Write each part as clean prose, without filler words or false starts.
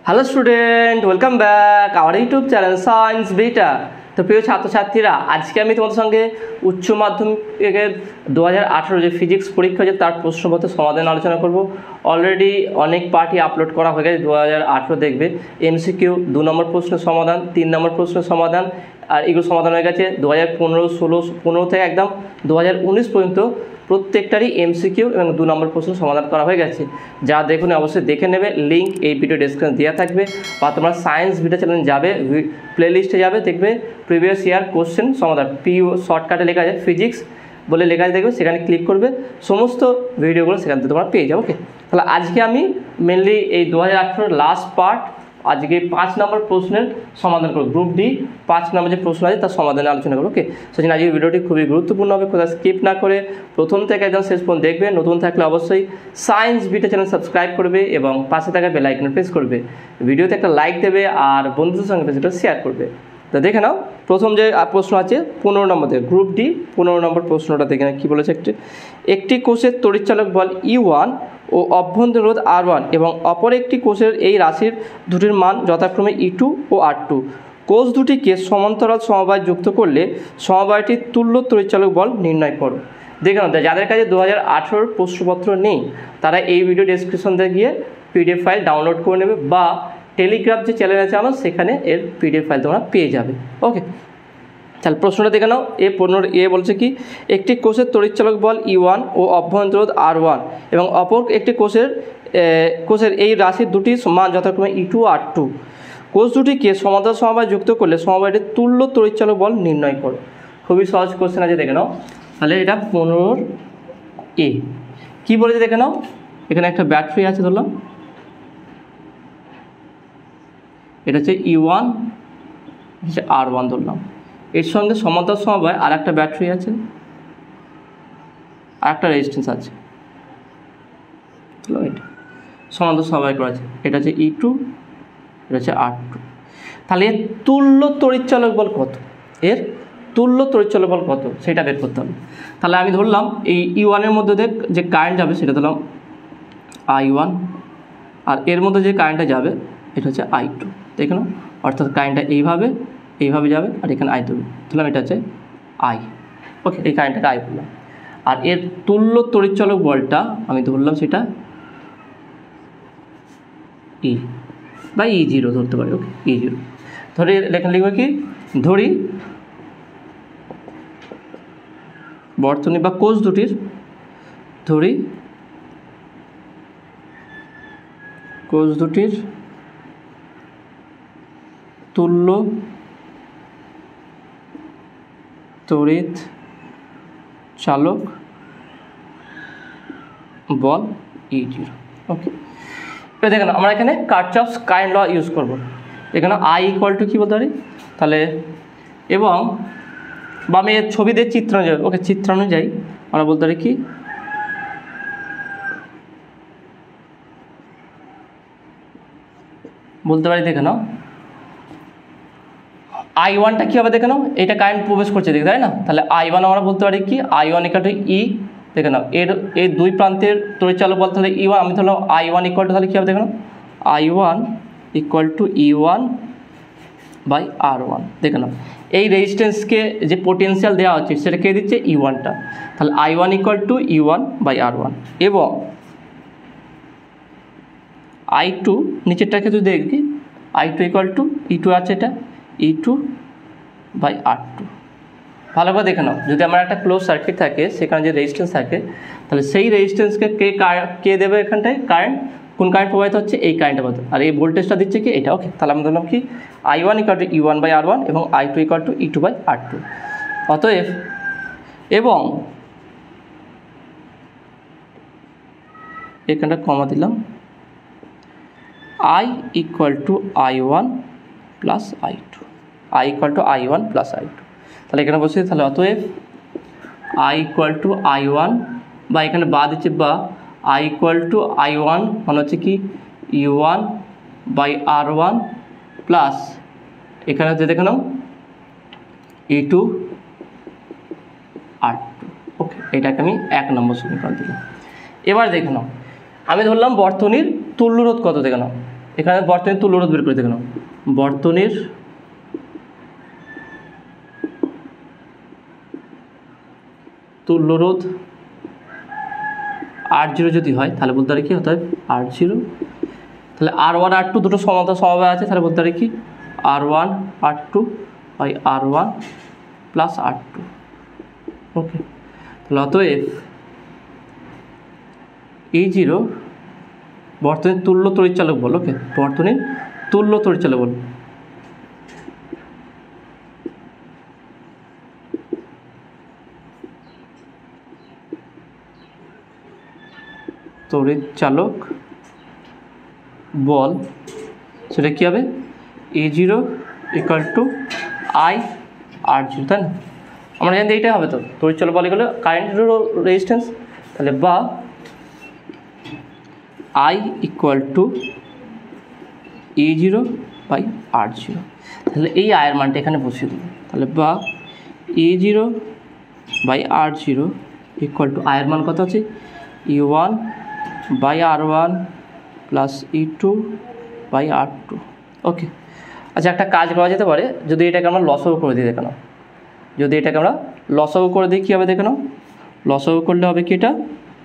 Hello student, welcome back our YouTube channel science beta. তো প্রিয় ছাত্রছাত্রীরা, আজকে আমি তোমাদের সঙ্গে উচ্চ মাধ্যমিকের 2018 যে ফিজিক্স পরীক্ষা হয়েছে তার প্রশ্নপত্রের সমাধান আলোচনা করব। অলরেডি অনেক পার্টি আপলোড করা হয়ে গেছে। 2018 দেখবে এমসিকিউ 2 নম্বর প্রশ্নের সমাধান, 3 নম্বর প্রশ্নের সমাধান, আর এগুলো সমাধান হয়ে গেছে 2015, 16, 15 থেকে একদম 2019 পর্যন্ত প্রত্যেকটারই এমসিকিউ এবং 2 নম্বর প্রশ্ন সমাধান করা হয়ে গেছে। যা দেখুন অবশ্যই দেখে নেবে, লিঙ্ক এই ভিডিও ডেসক্রিপশনে দেওয়া থাকবে, বা তোমরা সায়েন্স ভিডিও চ্যানেল যাবে, প্লেলিস্টে যাবে, দেখবে প্রিভিয়াস ইয়ার কোশ্চেন সমাধান পিও শর্টকাটে লেখা আছে ফিজিক্স বলে লেখা আছে, দেখবে সেখানে ক্লিক করবে, সমস্ত ভিডিওগুলো সেখান থেকে তোমরা পেয়ে যাবে। ওকে, তাহলে আজকে আমি মেনলি এই 2018 লাস্ট পার্ট, আজকে 5 নম্বর প্রশ্নের সমাধান করব। গ্রুপ ডি 5 নম্বর যে প্রশ্ন আছে তার সমাধানে আলোচনা করবো। ওকে, সেজন্য আজকের ভিডিওটি খুবই গুরুত্বপূর্ণ হবে, কোথাও স্কিপ না করে প্রথম থেকে একদম শেষ পর্যন্ত দেখবে। নতুন থাকলে অবশ্যই সায়েন্স বিটা চ্যানেল সাবস্ক্রাইব করবে এবং পাশে থাকা বেল আইকনে প্রেস করবে, ভিডিওতে একটা লাইক দেবে আর বন্ধুদের সঙ্গে ভিডিওটা শেয়ার করবে। তো দেখে নাও, প্রথম যে প্রশ্ন আছে 15 নম্বর থেকে, গ্রুপ ডি 15 নম্বর প্রশ্নটা দেখে নাও কী বলেছে। একটি কোষের তড়িৎচালক বল E1 ও অভ্যন্তর রোধ R1 এবং অপর একটি কোষের এই রাশির দুটির মান যথাক্রমে E2 ও R2। কোষ দুটিকে সমান্তরাল সমবায় যুক্ত করলে সমবায়টির তুল্য তড়িৎচালক বল নির্ণয় করো। দেখে নাও, যাদের কাছে 2018 প্রশ্নপত্র নেই তারা এই ভিডিও ডেসক্রিপশন দিয়ে গিয়ে PDF ফাইল ডাউনলোড করে নেবে, বা টেলিগ্রাম যে চ্যানেল আছে আমার, সেখানে এর PDF ফাইল তোমরা পেয়ে যাবে। ওকে, তাহলে প্রশ্নটা দেখে নাও। এ বলছে কি, একটি কোষের তড়িৎচালক বল E1 ও অভ্যন্তর রোধ R1 এবং অপর একটি কোষের এই রাশির দুটি মান যথাক্রমে E2 ও R2। কোষ দুটিকে সমান্তরাল সমবায় যুক্ত করলে সমবায়টির তুল্য তড়িৎচালক বল নির্ণয় করো। খুবই সহজ কোশ্চেন আছে, দেখে নাও। তাহলে এটা 15A কী বলেছে দেখে নাও। এখানে একটা ব্যাটারি আছে, ধরলাম এটা হচ্ছে E1, হচ্ছে R1 ধরলাম। এর সঙ্গে সমান্তরাল সমবায় আর একটা ব্যাটারি আছে, আর একটা রেজিস্ট্যান্স আছে, এটা সমান্তরাল সমবায় করা আছে। এটা হচ্ছে E2, এটা হচ্ছে R2। তাহলে এর তুল্য তড়িৎচালক বল কত, এর তুল্য তড়িৎচালক বল কত সেটা বের করতে হবে। তাহলে আমি ধরলাম এই E1 এর মধ্যে যে কারেন্ট যাবে সেটা ধরলাম I1, আর এর মধ্যে যে কারেন্টটা যাবে এটা হচ্ছে I2। দেখে নাও, অর্থাৎ কারেন্টটা এইভাবে যাবে, আর এখানে I দেবে, ধরলাম এটা হচ্ছে I। ওকে, এই কারেন্টটাকে I বললাম। আর এর তুল্য তড়িৎচালক বলটা আমি ধরলাম সেটা E বা E0 ধরতে পারি। ওকে, E0 ধরে লেখা লিখবে কি, ধরি বর্তনী বা কোষ দুটির তুল্য তড়িৎ চালক বল E0। ওকে, এবার দেখেন আমরা এখানে কার্চফস কারেন্ট ল ইউজ করব। এখানে I ইকুয়াল টু কী বলতে পারি, তাহলে এবং বা আমি এর ছবি দিয়ে চিত্র অনুযায়ী, ওকে চিত্র অনুযায়ী আমরা বলতে পারি কি, বলতে পারি দেখে নাও I1টা কী হবে দেখে নাও, এটা কারেন্ট প্রবেশ করছে দেখে, তাই না? তাহলে I1 আমরা বলতে পারি কি, I1 ইকুয়াল টু E। দেখে নাও এই দুই প্রান্তের তড়িৎচালক বল তাহলে E1, আমি ধরলাম I1 ইকুয়াল টু, তাহলে কী হবে দেখে নাও, I1 equal to E1 by R1। দেখে নাও এই রেজিস্ট্যান্সকে যে পোটেনশিয়াল দেওয়া হচ্ছে সেটা কে দিচ্ছে, E1টা। তাহলে I1 equal to E1 by R1 এবং I2 নিচেরটাকে যদি দেখি, I2 ইকুয়াল টু E2 আছে, এটা E2 বাই R2। ভালো করে দেখে নাও, যদি আমার একটা ক্লোজ সার্কিট থাকে সেখানে যে রেজিস্ট্যান্স থাকে, তাহলে সেই রেজিস্ট্যান্সকে কে দেবে এখানটায় কারেন্ট, কোন কারেন্ট প্রবাহিত হচ্ছে, এই কারেন্টের মধ্যে, আর এই ভোল্টেজটা দিচ্ছে কি এটা। ওকে, তাহলে আমি ধরলাম কি I1 equal to E1 by R1 এবং I2 equal to E2 by R2। অতএব এবং এখানটা কমা দিলাম, I equal to I1 plus I2, I equal to I1 plus I2। তাহলে এখানে বসে, তাহলে অতএব I ইকুয়াল টু I1, বা এখানে বা দিচ্ছে, বা I ইকুয়াল টু I1 মানে হচ্ছে কি E1 বাই R1 প্লাস এখানে হচ্ছে দেখে নাও E2 R2। ওকে, এটাকে আমি 1 নম্বর সমীকরণ দিলাম। এবার দেখে নাও, আমি ধরলাম বর্তনীর তুল্যরোধ কত, দেখে নাও এখানে বর্তনীর তুল্য রোধ বের করে দেখো, বর্তনীর তুল্য রোধ R0 যদি হয় তাহলে বলতে পারি কি হতে হয় R0, তাহলে R1 R2 দুটো সমান্তরাল সমবায় আছে, তাহলে বলতে পারি কি R1 R2 by R1 plus R2। ওকে, তাহলে অতএব E0 বর্তনীর তুল্য তড়িৎচালক বল। ওকে, বর্তনীর তুল্য তড়িৎচালক বল। তড়িৎচালক বল সেটা কী হবে E0 ইকুয়াল টু I/R0, তাই না? আমরা জানি এইটাই হবে। তো তড়িৎচালক বল এগুলো কারেন্ট রেজিস্ট্যান্স, তাহলে বা I equal two E0 by R0, তাহলে এই আয়ের মানটা এখানে বসিয়ে দেবো। তাহলে বা E0 by R0 equal to আয়ের মান কত আছে E1 by R1 plus E2 by R2। ওকে, আচ্ছা একটা কাজ করা যেতে পারে, যদি এটাকে আমরা লসাগু করে দিই, দেখে নাও, যদি এটাকে আমরা লসাগু করে দিই কী হবে দেখে নাও। লসাগু করলে হবে কি, এটা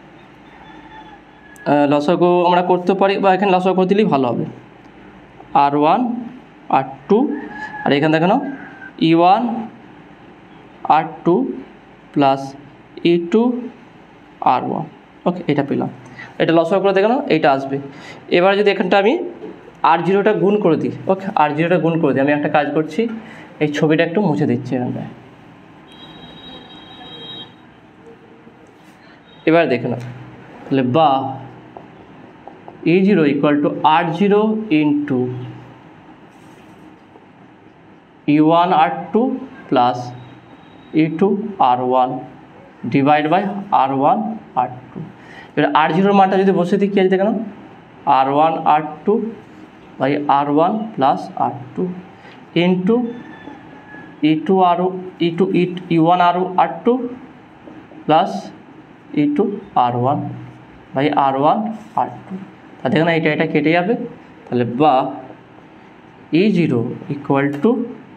লসাগু আমরা করতে পারি বা এখানে লসাগু করে দিলেই ভালো হবে। R1 R2 আর এখানে দেখে নাও E1 R2 plus E2 R1। ওকে, এটা পেলাম, এটা লসাগু করে দেখে নাও, এইটা আসবে। এবার যদি এখানটা আমি R0টা গুণ করে দিই, ওকে R0টা গুণ করে দিই, আমি একটা কাজ করছি, এই ছবিটা একটু মুছে দিচ্ছি এখানটায়। এবার দেখে নাও, তাহলে বা E0 equal to R0 into E1 R2 plus E2 R1 divide by R1 R2। এবার R0 মানটা যদি বসে দিই কী আছে দেখে নাও, R1 R2 by R1 plus R2 into E2 E1 R2 plus E2 R1 by R1 R2। তা দেখো না, এটা কেটে যাবে, তাহলে বা E0 ইকুয়াল টু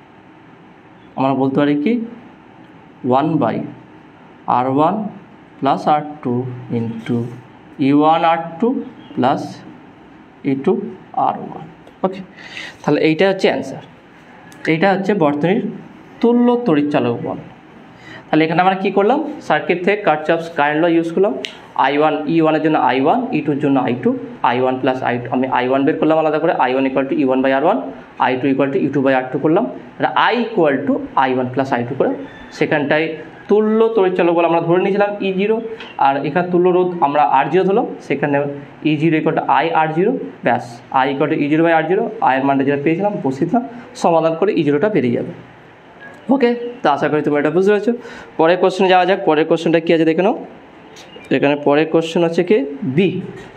আমরা বলতে পারি কি 1 by R1 plus R2 into E1 R2 plus E2 R1। Okay, তাহলে এইটা হচ্ছে অ্যান্সার, এইটা হচ্ছে বর্তনীর তুল্য তড়িৎচালক বল। তাহলে এখানে আমরা কী করলাম, সার্কিট থেকে কারশফস কারেন্ট ল ইউজ করলাম। I1 E1 এর জন্য I1, E2 এর জন্য I2, I1 প্লাস I2 আমি I1 বের করলাম আলাদা করে, I1 equal to E1 by R1, I2 equal to E2 by R2 করলাম, আর I equal to I1 plus I2 করে সেখানটায় তুল্য তড়িৎচালক বল আমরা ধরে নিয়েছিলাম E0, আর এখানে তুল্য রোধ আমরা R0 ধরলাম, সেখানে E0 ইকুয়াল টু I/R0, ব্যাস I equal two E0 by R0, আয়ের মানটা যেটা পেয়েছিলাম বসিয়ে দিলাম, সমাধান করে E0টা বেরিয়ে যাবে। ওকে, তো আশা করি তুমি এটা বুঝতে পেরেছো। পরের কোশ্চেনে যাওয়া যাক। পরের কোশ্চেনটা কী আছে দেখে নাও, এখানে পরের কোশ্চেন হচ্ছে কি বি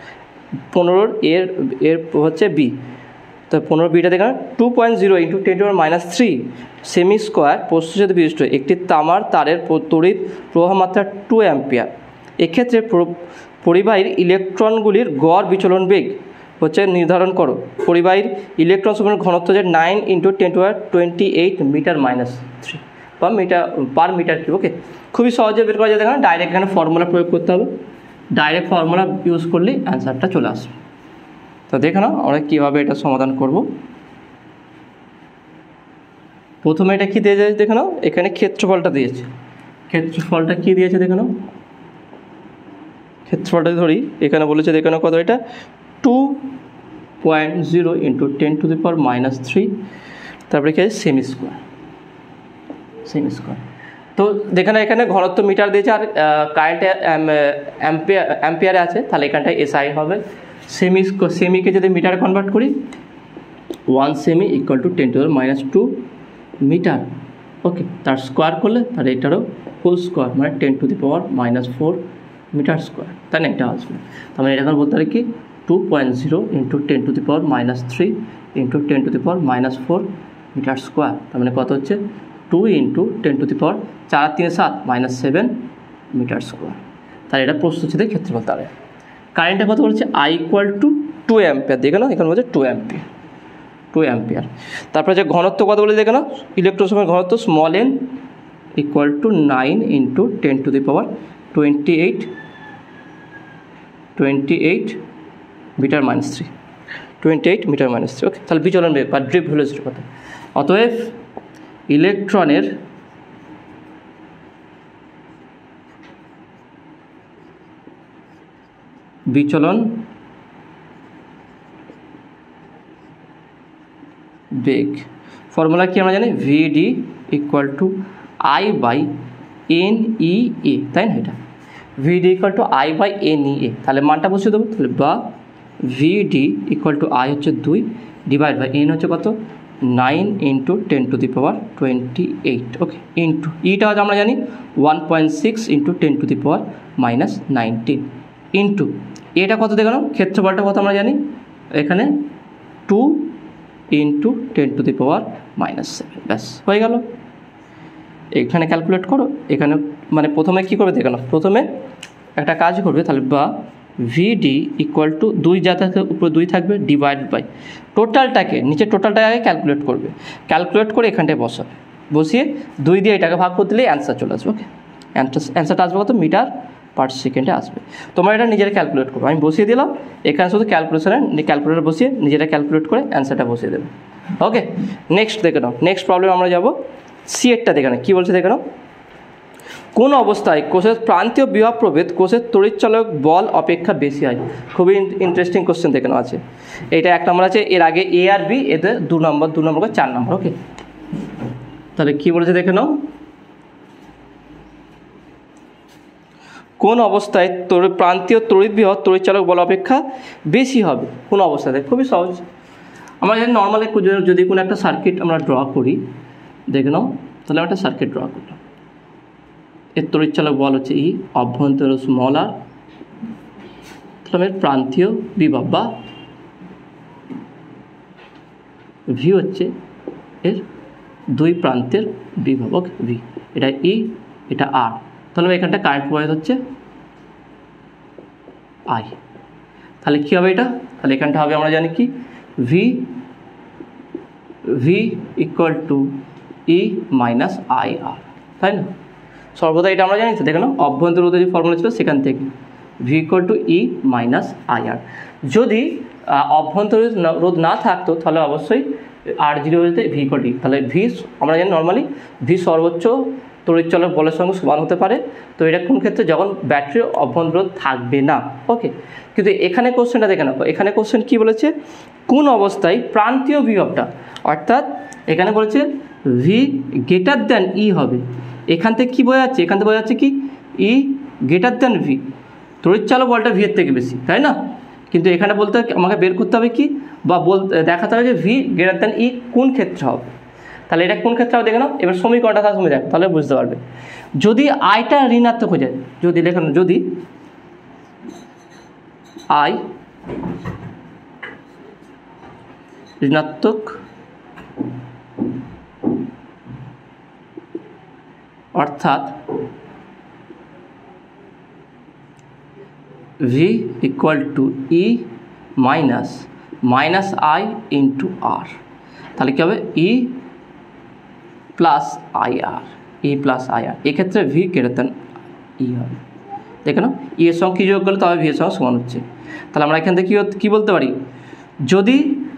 15 এর হচ্ছে বি। তো 15 বিটা দেখেন 2.0 ইন্টু 10⁻³ সেমি স্কোয়ার প্রস্থচ্ছেদ বিশিষ্ট একটি তামার তারের তড়িৎ প্রবাহ মাত্রা 2 অ্যাম্পিয়ার। এক্ষেত্রে পরিবাহীর ইলেকট্রনগুলির গড় বিচলন বেগ হচ্ছে নির্ধারণ করো। পরিবাহীর ইলেকট্রন সময়ের ঘনত্ব হচ্ছে 9 ইন্টু 10⁻28 মিটার-3 বা metre per metre cube. Okay, খুবই সহজে বের করা যায়। দেখেন ডাইরেক্ট এখানে ফর্মুলা প্রয়োগ করতে হবে, ডাইরেক্ট ফর্মুলা ইউজ করলেই অ্যান্সারটা চলে আসবে। তো দেখে নাও আমরা কীভাবে এটা সমাধান করব। প্রথমে এটা কী দিয়েছে দেখে নাও, এখানে ক্ষেত্রফলটা দিয়েছে। ক্ষেত্রফলটা কী দিয়েছে দেখে নাও, ক্ষেত্রফলটা ধরি, এখানে বলেছে দেখে নাও কত, এটা 2.0 ইন্টু 10⁻³ তারপরে কি আছে সেমি স্কোয়ার। তো দেখে নাও এখানে ঘনত্ব মিটার দিয়েছে আর কারেন্ট অ্যাম্পিয়ারে আছে, তাহলে এখানটায় SI হবে। সেমিকে যদি মিটার কনভার্ট করি 1 সেমি ইকুয়াল টু 10⁻² মিটার। ওকে, তার স্কোয়ার করলে তাহলে এটারও হোল স্কোয়ার মানে 10⁻⁴ মিটার স্কোয়ার, তাই না? এটা আসবে। তার মানে এটা এখন বলতে পারি কি 2.0 ইন্টু 10⁻³ ইন্টু 10⁻⁴ মিটার স্কোয়ার। তার মানে কত হচ্ছে 2 ইন্টু 10⁻⁴ 4 3 7 -7 মিটার স্কোয়ার। তাহলে এটা প্রস্থচ্ছেদের ক্ষেত্রফল। তাহলে কারেন্টটা কত বলছে আই ইকুয়াল টু 2 অ্যাম্পিয়ার, দেখে না এখানে বলছে 2 অ্যাম্পিয়ার। তারপরে যে ঘনত্ব কত বলে দেখে না, ইলেকট্রোস্পের ঘনত্ব small n equal to 9 into 10⁻28 metre minus 3, 28 metre minus 3। Okay, তাহলে বিচলন বেগ বা ড্রিফট ভেলোসিটি কত? অতএব ইলেকট্রনের বিচলন বেগ ফর্মুলা কি আমরা জানি, VD equal to I by N E A, তাই না? এটা VD equal to I by N E A, তাহলে মানটা বসিয়ে দেবো। তাহলে বা ভিডি ইকুয়াল টু আই হচ্ছে 2 ডিভাইড বাই এন হচ্ছে কত 9 ইন্টু 10⁻28। ওকে, ইন্টু ইটা হচ্ছে আমরা জানি 1.6 ইন্টু 10⁻19 ইন্টু এটা কত দেখানো, ক্ষেত্রফলটা কত আমরা জানি, এখানে 2 ইন্টু 10⁻−7। ব্যাস হয়ে গেল। এখানে ক্যালকুলেট করো, এখানে মানে প্রথমে কী করবে দেখানো, প্রথমে একটা কাজ করবে। তাহলে বা ভিডি ইকুয়াল টু 2 যা থাকে উপরে 2 থাকবে ডিভাইড বাই টোটালটাকে, নিচে টোটালটাকে আগে ক্যালকুলেট করবে, ক্যালকুলেট করে এখানটায় বসাবে, বসিয়ে 2 দিয়ে এটাকে ভাগ করে দিলেই অ্যান্সার চলে আসবে। ওকে, অ্যান্সারটা আসবে কত, মিটার পার সেকেন্ডে আসবে। তোমরা এটা নিজেরা ক্যালকুলেট করবে, আমি বসিয়ে দিলাম এখানে, শুধু ক্যালকুলেটর বসিয়ে নিজেরা ক্যালকুলেট করে অ্যান্সারটা বসিয়ে দেবে। ওকে, নেক্সট দেখে নাও, নেক্সট প্রবলেম আমরা যাব সি এরটা দেখে নাও, কী বলছে দেখে নাও। কোন অবস্থায় কোষের প্রান্তীয় বিভব প্রভেদ কোষের তড়িৎচালক বল অপেক্ষা বেশি হয়? খুবই ইন্টারেস্টিং কোশ্চেন দেখে নাও আছে। এটা 1 নম্বর আছে, এর আগে এ আর বি, এদের 2 নম্বর 4 নম্বর। ওকে, তাহলে কী বলেছে দেখে নাও, কোন অবস্থায় প্রান্তীয় তড়িৎ বিভব তড়িৎচালক বল অপেক্ষা বেশি হবে? কোন অবস্থাতে? খুবই সহজ, আমরা জানি নর্মালি যদি কোনো একটা সার্কিট আমরা ড্র করি, দেখে নাও। তাহলে আমরা একটা সার্কিট ড্র করলাম, এর তড়িৎচালক বল হচ্ছে ই, অভ্যন্তর স্মল আর, তাহলে এর প্রান্তীয় বিভব বা ভি হচ্ছে এর 2 প্রান্তের বিভব। ওকে, ভি, এটা ই, এটা আর। তাহলে এখানটা কারেন্ট প্রবাহিত হচ্ছে আই। তাহলে কী হবে এটা, তাহলে এখানটা হবে আমরা জানি কি V equal to E minus I R, তাই না? সর্বদা এটা আমরা জানি তো, দেখে নাও অভ্যন্তর রোধের যে ফর্মুলা ছিল সেখান থেকে V equal to E minus I R. যদি অভ্যন্তর রোধ না থাকতো তাহলে অবশ্যই আর 0 হতে ভি ইকুয়াল টু, তাহলে ভি আমরা জানি নর্মালি ভি সর্বোচ্চ তড়িৎচালক বলের সঙ্গে সমান হতে পারে। তো এটা কোন ক্ষেত্রে, যখন ব্যাটারির অভ্যন্তর রোধ থাকবে না। ওকে, কিন্তু এখানে কোশ্চেনটা দেখে নাও, এখানে কোশ্চেন কী বলেছে, কোন অবস্থায় প্রান্তীয় বিভবটা, অর্থাৎ এখানে বলেছে ভি গ্রেটার দ্যান ই হবে। এখান থেকে কী বোঝা যাচ্ছে, এখান থেকে বোঝা যাচ্ছে কি ই গ্রেটার দ্যান ভি, তড়িৎচালক বলটা ভি এর থেকে বেশি, তাই না? কিন্তু এখানে বলতে আমাকে বের করতে হবে কি, বা দেখাতে হবে যে ভি গ্রেটার দ্যান ই কোন ক্ষেত্রে হবে। তাহলে এটা কোন ক্ষেত্রে হবে দেখে নাও, এবার সমীকরণটা তার সময় দেখো, তাহলে বুঝতে পারবে। যদি আইটা ঋণাত্মক হয়ে যায়, যদি লেখা যদি আই ঋণাত্মক অর্থাৎ V equal to E minus I into R, তাহলে কী হবে E plus I R, E plus I R. এক্ষেত্রে ভি গ্রেটার দ্যান ই হবে, দেখে নাও ই এর সঙ্গে কী যোগ করলে তবে ভি এর সঙ্গে সমান হচ্ছে। তাহলে আমরা এখান থেকে কী বলতে পারি, যদি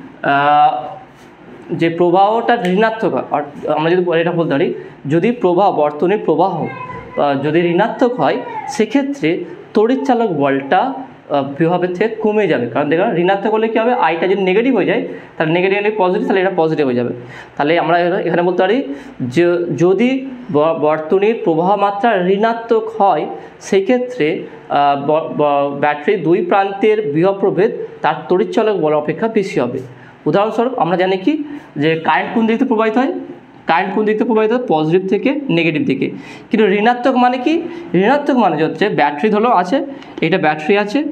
যে প্রবাহটা ঋণাত্মক হয়, আমরা যদি এটা বলতে পারি যদি প্রবাহ বর্তনীর প্রবাহ যদি ঋণাত্মক হয়, সেক্ষেত্রে তড়িৎচালক বলটা বিভবের থেকে কমে যাবে। কারণ দেখুন ঋণাত্মক হলে কী হবে, আইটা যদি নেগেটিভ হয়ে যায়, তাহলে নেগেটিভ পজিটিভ, তাহলে এটা পজিটিভ হয়ে যাবে। তাহলে আমরা এখানে বলতে পারি যে যদি বর্তনীর প্রবাহ মাত্রা ঋণাত্মক হয়, সেক্ষেত্রে ব্যাটারির 2 প্রান্তের বিভব প্রভেদ তার তড়িৎচালক বল অপেক্ষা বেশি হবে। উদাহরণস্বরূপ আমরা জানি কি যে কারেন্ট কোন দিক থেকে প্রবাহিত হয়, কারেন্ট কোন দিক থেকে প্রবাহিত হয়, পজিটিভ থেকে নেগেটিভ দিকে। কিন্তু ঋণাত্মক মানে কি, ঋণাত্মক মানে হচ্ছে ব্যাটারি ধরো আছে, এটা ব্যাটারি আছে,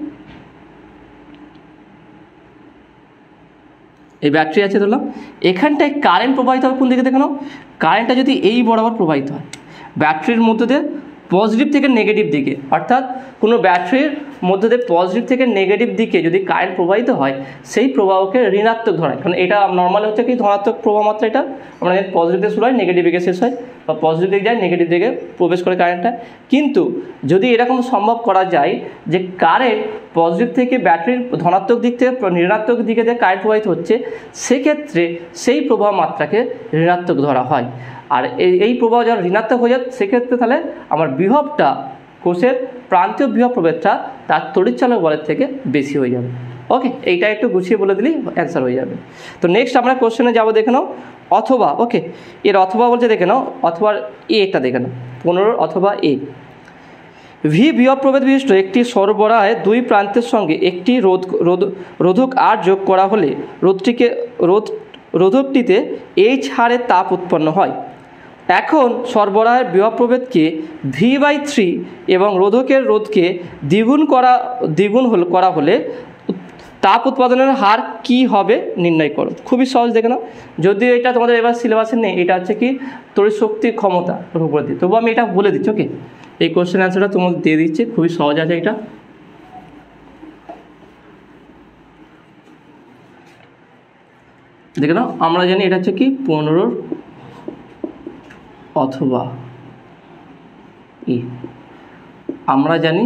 এই ব্যাটারি আছে ধরলাম, এখানটায় কারেন্ট প্রবাহিত হবে কোন দিকে দেখে নাও, কারেন্টটা যদি এই বরাবর প্রবাহিত হয় ব্যাটারির মধ্যে দিয়ে পজিটিভ থেকে নেগেটিভ দিকে, অর্থাৎ কোনো ব্যাটারির মধ্য দিয়ে পজিটিভ থেকে নেগেটিভ দিকে যদি কারেন্ট প্রবাহিত হয় সেই প্রবাহকে ঋণাত্মক ধরা হয়। কারণ এটা নর্মাল হচ্ছে কি ধনাত্মক প্রবাহ মাত্রা, এটা আমরা পজিটিভ দিকে শুরু হয় নেগেটিভ দিকে শেষ হয়, বা পজিটিভ দিকে যায় নেগেটিভ দিকে প্রবেশ করে কারেন্টটা। কিন্তু যদি এরকম সম্ভব করা যায় যে কারেন্ট পজিটিভ থেকে ব্যাটারির ধনাত্মক দিক থেকে ঋণাত্মক দিকে যে কারেন্ট প্রবাহিত হচ্ছে, সেক্ষেত্রে সেই প্রবাহ মাত্রাকে ঋণাত্মক ধরা হয়। আর এই প্রবাহ যখন ঋণাত্মক হয়ে যায় সেক্ষেত্রে তাহলে আমার বিভবটা, কোষের প্রান্তীয় বিভব প্রভেদটা তার তড়িৎচালক বলের থেকে বেশি হয়ে যাবে। ওকে, এইটা একটু গুছিয়ে বলে দিলেই অ্যান্সার হয়ে যাবে। তো নেক্সট আমরা কোশ্চেনে যাবো, দেখে নাও অথবা। ওকে, এর অথবা বলছে দেখে নাও, অথবা এটা দেখে নাও 15 অথবা এ। ভি বিভব প্রভেদ বিশিষ্ট একটি সরবরাহে দুই প্রান্তের সঙ্গে একটি রোধক আর যোগ করা হলে রোধকটিতে এইচ হারে তাপ উৎপন্ন হয়। এখন সরবরাহের বিভব প্রভেদকে V/3 এবং রোধকের রোধকে দ্বিগুণ করা হলে তাপ উৎপাদনের হার কি হবে নির্ণয় করো। খুবই সহজ, দেখে নাও। যদিও এটা তোমাদের এবার সিলেবাসে নেই, এটা হচ্ছে কি তড়িৎ শক্তির ক্ষমতার উপর দিয়ে, তবু আমি এটা বলে দিচ্ছি। ওকে, এই কোশ্চেন অ্যান্সারটা তোমাদের দিয়ে দিচ্ছি, খুবই সহজ আছে এটা। দেখে নাও, আমরা জানি এটা হচ্ছে কি 15 অথবা ই। আমরা জানি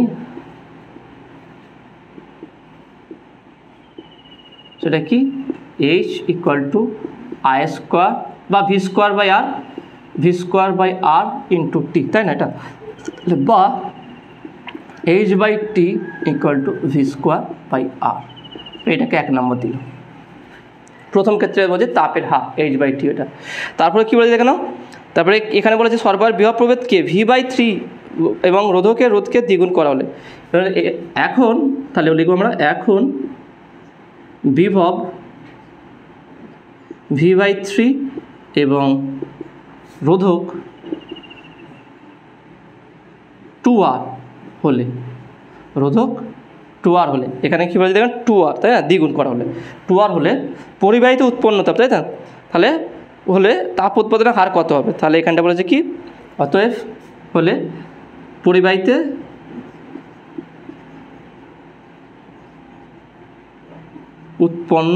সেটা কি H = I² বা V² R ইন্টু টি, তাই না? এটা বা H/T = V² R। এটাকে 1 নম্বর দিল। প্রথম ক্ষেত্রে বলছে তাপের হার H/T এটা। তারপরে কী বলেছে দেখে নাও, তারপরে এখানে বলেছে সরবরাহের বিভব প্রভেদকে V/3 এবং রোধকের রোধকে দ্বিগুণ করা হলে। এখন তাহলে লিখবো আমরা, এখন বিভব V/3 এবং রোধক 2R হলে, রোধক 2R হলে, এখানে কী বলছে দেখেন 2R, তাই না? দ্বিগুণ করা হলে 2R হলে পরিবাহিত উৎপন্ন তাপ, তাই না? তাহলে হলে তাপ উৎপাদনের হার কত হবে? তাহলে এখানটা বলেছে কি, অতএব হলে পরিবাহিতে উৎপন্ন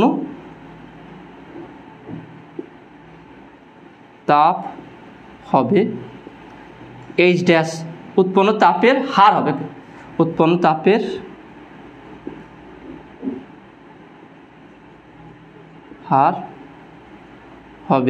তাপ হবে H', উৎপন্ন তাপের হার হবে, উৎপন্ন তাপের হার হবে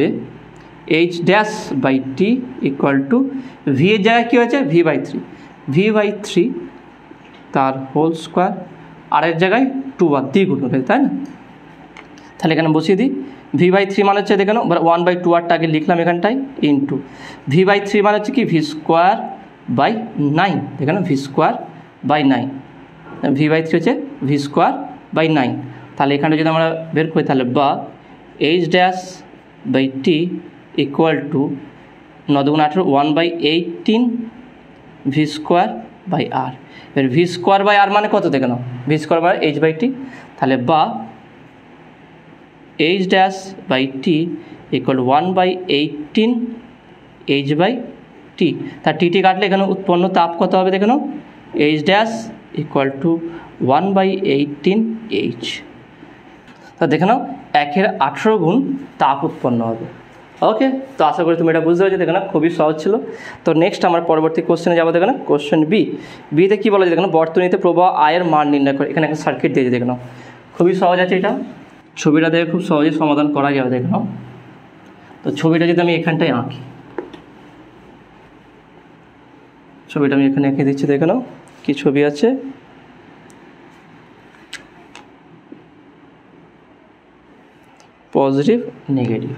H'/T = V এর জায়গায় কী হয়েছে V/3 তার হোল স্কোয়ার, আর এর জায়গায় 2R দ্বিগুণ হবে, তাই না? তাহলে এখানে বসিয়ে দিই, V/3 মানে হচ্ছে দেখে নাও 1/2Rটা আগে লিখলাম এখানটায়, ইন্টু V/3 মানে হচ্ছে কি V²/9, দেখে নাও V²/9, V/3 হচ্ছে V²/9। তাহলে এখানে যদি আমরা বের করি তাহলে বা H'/T = 9 × 18 1/18 V²/R। এবার V²/R মানে কত দেখে নাও, V²/H/T, তাহলে বা H'/T = 1/18 H/T। তার টি কাটলে এখানে উৎপন্ন তাপ কত হবে দেখে নাও, H' = 1/18 H। তা দেখে নাও 1/18 গুণ তাপ উৎপন্ন হবে। ওকে, তো আশা করি তুমি এটা বুঝতে পেরেছো, দেখে না খুবই সহজ ছিল। তো নেক্সট আমার পরবর্তী কোশ্চেনে যাবো, দেখে না কোশ্চেন বিতে কী বলা যায় দেখে না, বর্তনীতে প্রবাহ আয়ের মান নির্ণয় করে। এখানে একটা সার্কিট দিয়েছে, দেখে নাও খুবই সহজ আছে এটা, ছবিটা দেখে খুব সহজেই সমাধান করা যাবে, দেখে নাও। তো ছবিটা যদি আমি এখানটায় আঁকি, ছবিটা আমি এখানে এঁকে দিচ্ছি, দেখে নাও কী ছবি আছে। পজিটিভ নেগেটিভ,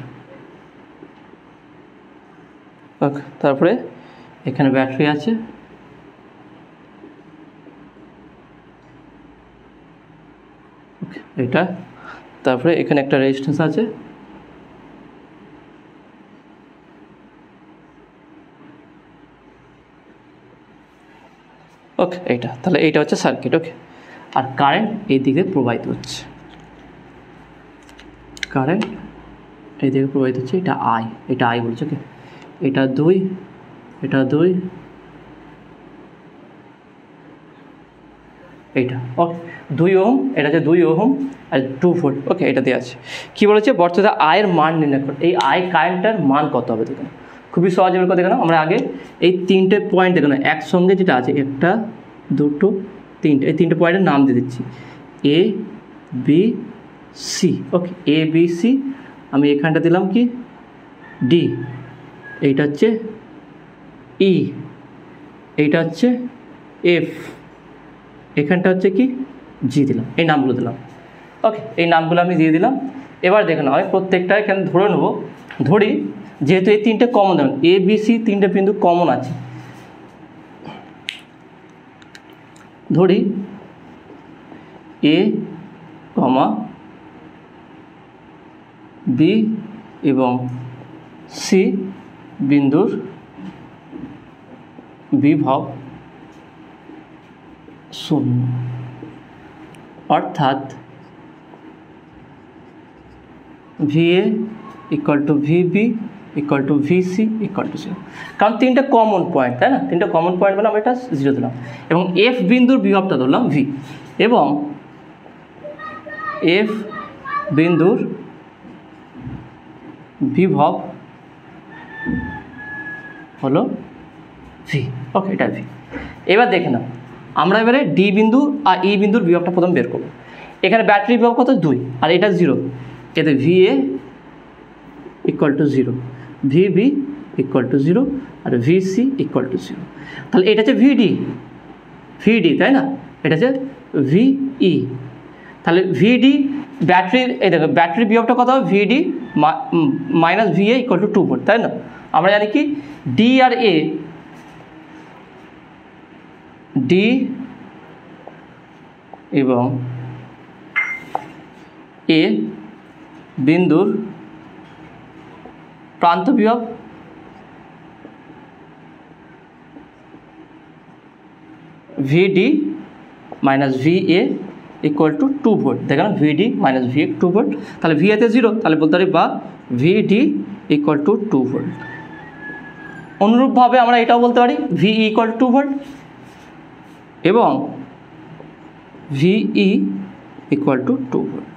ওকে, তারপরে এখানে ব্যাটারি আছে, ওকে এটা, তারপরে এখানে একটা রেজিস্ট্যান্স আছে, ওকে এইটা, তাহলে এইটা হচ্ছে সার্কিট। ওকে, আর কারেন্ট এই দিকে প্রবাহিত হচ্ছে, কারেন্ট এই দিকে প্রবাহিত হচ্ছে, এটা আই, এটা আই বলছে। ওকে, এটা 2, এটা 2, এইটা, ওকে 2 ওহম, এটা হচ্ছে 2 ওহম আর 2 ভোল্ট, ওকে এটা দেওয়া আছে। কী বলেছে বর্তনীতে আয়ের মান নির্ণয় করো, এই আই কারেন্টটার মান কত হবে দেখুন, খুবই সহজ বের করে দেখে নাও। আমরা আগে এই 3টে পয়েন্ট দেখে নাও, একসঙ্গে যেটা আছে 1 2 3, এই 3টে পয়েন্টের নাম দিয়ে দিচ্ছি A B C, okay A B C, আমি এখানটা দিলাম কি ডি, এইটা হচ্ছে ই, এইটা হচ্ছে এফ, এখানটা হচ্ছে কি জি দিলাম, এই নামগুলো দিলাম, ওকে এই নামগুলো আমি দিয়ে দিলাম। এবার দেখুন আমি প্রত্যেকটা এখানে ধরে নেব, ধরি যেহেতু এই 3টে কমন দেখুন এ বি সি 3টে বিন্দু কমন আছে, ধরি এ কমা বি এবং সি বিন্দুর বিভব 0, অর্থাৎ VA = VB = VC = 0, কারণ 3টে কমন পয়েন্ট তাই না, 3টে কমন পয়েন্ট মানে আমরা এটা 0 দিলাম, এবং F বিন্দুর বিভবটা ধরলাম V, এবং F বিন্দুর বিভব হলো V, ওকে এটা V। এবার দেখে নাও আমরা এবারে ডি বিন্দু আর ই বিন্দুর বিভবটা প্রথম বের করব। এখানে ব্যাটারির বিভব কত 2 আর এটা 0, এতে VA = 0, VB = 0 আর VC = 0, তাহলে এটা হচ্ছে VD তাই না, এটা হচ্ছে VE, তাহলে VD ব্যাটারির এই দেখো ব্যাটারির বিভবটা কত হবে VD মাইনাস VA = 2 ভোল্ট তাই না। আমরা জানি কি ডি আর এ, ডি এবং এ বিন্দুর প্রান্ত বিভব VD মাইনাস VA = 2 ভোল্ট, দেখেন VD মাইনাস VA 2 ভোল্ট, তাহলে VA তে 0, তাহলে বলতে পারি বা VD = 2 ভোল্ট। অনুরূপভাবে আমরা এটাও বলতে পারি VE = 2 ভোল্ট এবং VE = 2 ভোল্ট,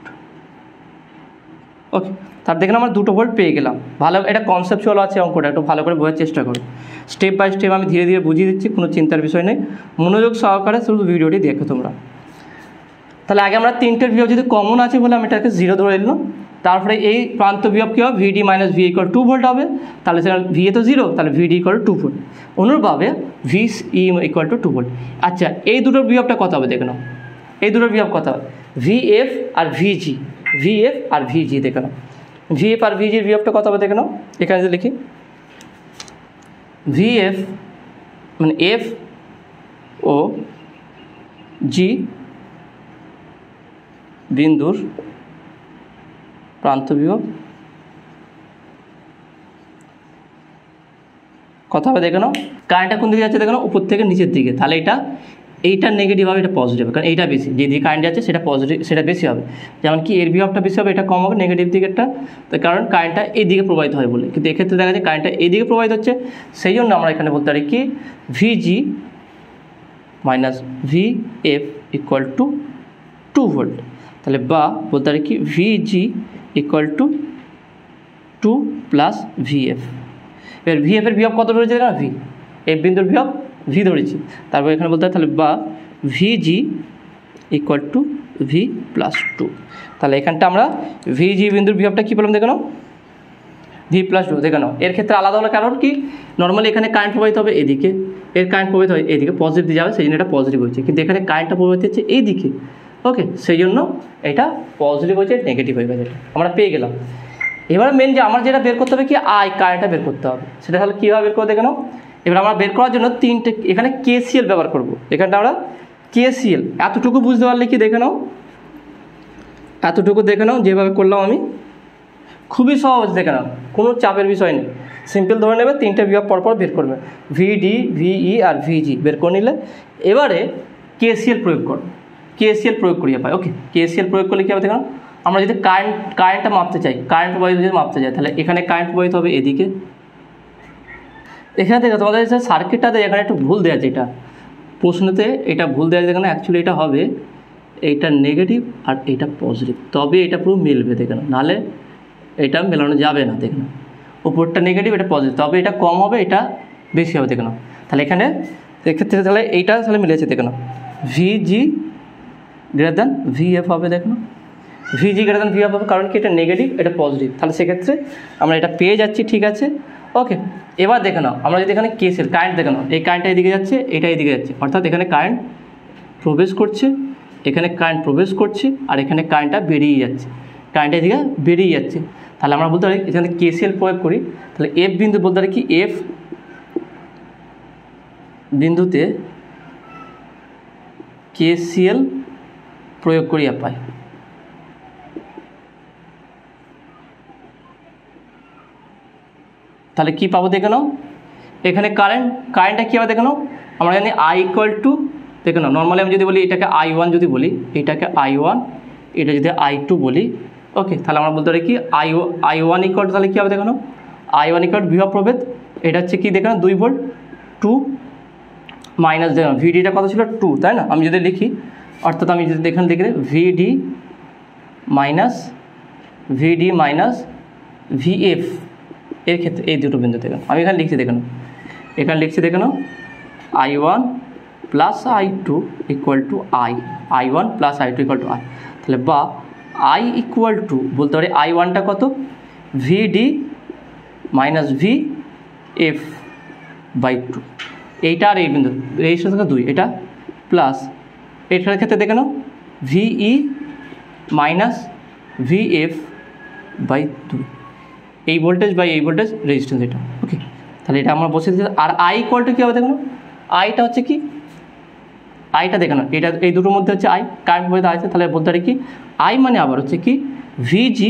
ওকে তার দেখেন আমরা 2 ভোল্ট পেয়ে গেলাম। ভালো, এটা কনসেপচুয়াল আছে অঙ্কটা, একটু ভালো করে বোঝার চেষ্টা করো, স্টেপ বাই স্টেপ আমি ধীরে ধীরে বুঝিয়ে দিচ্ছি, কোনো চিন্তার বিষয় নেই, মনোযোগ সহকারে শুধু ভিডিওটি দেখো তোমরা। তাহলে আগে আমরা 3টের বিভব যদি কমন আছে বলে আমি এটাকে 0 ধরে নিলাম, তারপরে এই প্রান্ত বিভব কী হবে VD মাইনাস VA = 2 ভোল্ট হবে, তাহলে VA তো 0, তাহলে VD = 2 ভোল্ট, অনুরূপভাবে VE = 2 ভোল্ট। আচ্ছা এই দুটোর বিভবটা কত হবে দেখে নাও, এই দুটোর বিভব কত হবে VF আর VG, VF আর VG দেখে নাও, VF আর VG এর বিভবটা কত হবে দেখে নাও, এখানে যদি লিখি VF মানে F ও G বিন্দুর প্রান্ত বিভব কত হবে দেখে নাও, কারেন্টটা কোন দিকে যাচ্ছে দেখে নাও উপর থেকে নিচের দিকে, তাহলে এইটা নেগেটিভ হবে, এটা পজিটিভ হবে, কারণ এইটা বেশি, যেদিকে কারেন্ট যাচ্ছে সেটা পজিটিভ, সেটা বেশি হবে, যেমন কি এর বিভবটা বেশি হবে, এটা কম হবে নেগেটিভ দিকেরটা, তো কারণ কারেন্টটা এই দিকে প্রবাহিত হয় বলে, কিন্তু এক্ষেত্রে দেখা যায় কারেন্টটা এই দিকে প্রবাহিত হচ্ছে, সেই জন্য আমরা এখানে বলতে পারি কি VG মাইনাস VF = 2 ভোল্ট, তাহলে বা বলতে পারি কি VG = 2 প্লাস VF। এবার VF এর বিভব কত ধরেছে না V, এই বিন্দুর বিভব V ধরেছি, তারপর এখানে বলতে হয় তাহলে বা VG = V + 2, তাহলে এখানটা আমরা VG বিন্দুর বিভবটা কী পেলাম দেখে নাও V + 2, দেখে নাও এর ক্ষেত্রে আলাদা হলো, কারণ কি নর্মালি এখানে কারেন্ট প্রবাহিত হবে এদিকে, এর কারেন্ট প্রবাহিত হয় এইদিকে, পজিটিভ দিয়ে যাবে সেই জন্য এটা পজিটিভ হচ্ছে, কিন্তু এখানে কারেন্টটা প্রবাহিত হচ্ছে এইদিকে, ওকে সেই জন্য এটা পজিটিভ হচ্ছে, নেগেটিভ হয়ে গেছে, আমরা পেয়ে গেলাম। এবার মেন যে আমার যেটা বের করতে হবে কি আই কারেন্টটা বের করতে হবে, সেটা তাহলে কীভাবে বের করে দেখে নাও। এবার আমরা বের করার জন্য 3টে এখানে KCL ব্যবহার করব, এখানটা আমরা KCL এতটুকু বুঝতে পারলে কি দেখে নাও, এতটুকু দেখে নাও যেভাবে করলাম আমি, খুবই সহজ দেখে নাও, কোনো চাপের বিষয় নেই, সিম্পল ধরে নেবে 3টে বিভব পরপর বের করবে VD VE আর VG বের করে নিলে, এবারে KCL প্রয়োগ করো, KCL প্রয়োগ করিয়ে পাই, ওকে KCL প্রয়োগ করলে কী হবে দেখো, আমরা যদি কারেন্টটা মাপতে চাই, কারেন্ট প্রবাহিত যদি মাপতে চাই, তাহলে এখানে কারেন্ট প্রবাহিত হবে এদিকে, এখানে দেখো তোমাদের সার্কিটটাতে এখানে একটু ভুল দেওয়া আছে এটা, প্রশ্নতে এটা ভুল দেওয়া দেখে না, অ্যাকচুয়ালি এটা হবে এইটা নেগেটিভ আর এইটা পজিটিভ, তবে এটা পুরো মিলবে দেখে না, নাহলে এটা মেলানো যাবে না দেখে না। উপরটা নেগেটিভ, এটা পজিটিভ, তবে এটা কম হবে এটা বেশি হবে দেখে না। তাহলে এখানে এক্ষেত্রে তাহলে এইটা তাহলে মিলেছে দেখে না, ভিজি গ্রেটার দ্যান ভিএফ হবে দেখে না, ভিজি গ্রেটার দ্যান ভিএফ হবে, কারণ কি এটা নেগেটিভ এটা পজিটিভ। তাহলে সেক্ষেত্রে আমরা এটা পেয়ে যাচ্ছি, ঠিক আছে ওকে। এবার দেখে নাও আমরা যদি এখানে কেসের কারেন্ট দেখে নাও, এই কারেন্টটা এদিকে যাচ্ছে, এটা এদিকে যাচ্ছে, অর্থাৎ এখানে কারেন্ট প্রবেশ করছে, এখানে কারেন্ট প্রবেশ করছে, আর এখানে কারেন্টটা বেরিয়ে যাচ্ছে, কারেন্ট এদিকে বেরিয়ে যাচ্ছে। তাহলে আমরা বলতে পারি এখানে কেসিএল প্রয়োগ করি, তাহলে এফ বিন্দু বলতে পারি কি এফ বিন্দুতে কেসিএল প্রয়োগ করি পাই। তাহলে কি পাবো দেখে নাও, এখানে কারেন্টটা কী হবে দেখে নাও, আমরা জানি আই ইকুয়াল টু দেখে নাও, নর্মালি আমি যদি বলি এটাকে I1 যদি বলি, এটাকে I1, এটা যদি I2 বলি, ওকে। তাহলে আমরা বলতে পারি কি I1 ইকুয়াল টু, তাহলে কী হবে দেখে নাও, I1 ইকুয়াল টু বিভব প্রভেদ, এটা হচ্ছে কি দেখে নাও 2 ভোল্ট, 2 মাইনাস দেখে নাও ভিডিটা কত ছিল 2, তাই না। আমি যদি লিখি, অর্থাৎ আমি যদি এখানে লিখে ভিডি মাইনাস ভিএফ এর ক্ষেত্রে এই দুটো বিন্দু দেখে আমি এখানে লিখছি দেখে নাও, এখানে লিখছি দেখে নাও I1 plus I2 equal to I1 plus I2 equal to I। তাহলে বা I ইকুয়াল টু বলতে পারি I1টা কত, ভিডি মাইনাস ভিএফ বাই 2, এইটা আর এই বিন্দু রেজিস্টার থেকে 2, এটা প্লাস এটার ক্ষেত্রে দেখে নাও ভিই মাইনাস ভিএফ বাই 2, এই ভোল্টেজ বাই এই ভোল্টেজ রেজিস্ট্যান্স এটা, ওকে। তাহলে এটা আমরা বসে দিচ্ছি। আর আই ইকুয়াল টু কী হবে দেখো, আইটা হচ্ছে কি, আইটা দেখে নাও এটা এই দুটোর মধ্যে হচ্ছে আই, কারেন্ট বইতে আছে, তাহলে বলতে পারি কি আই মানে আবার হচ্ছে কি VG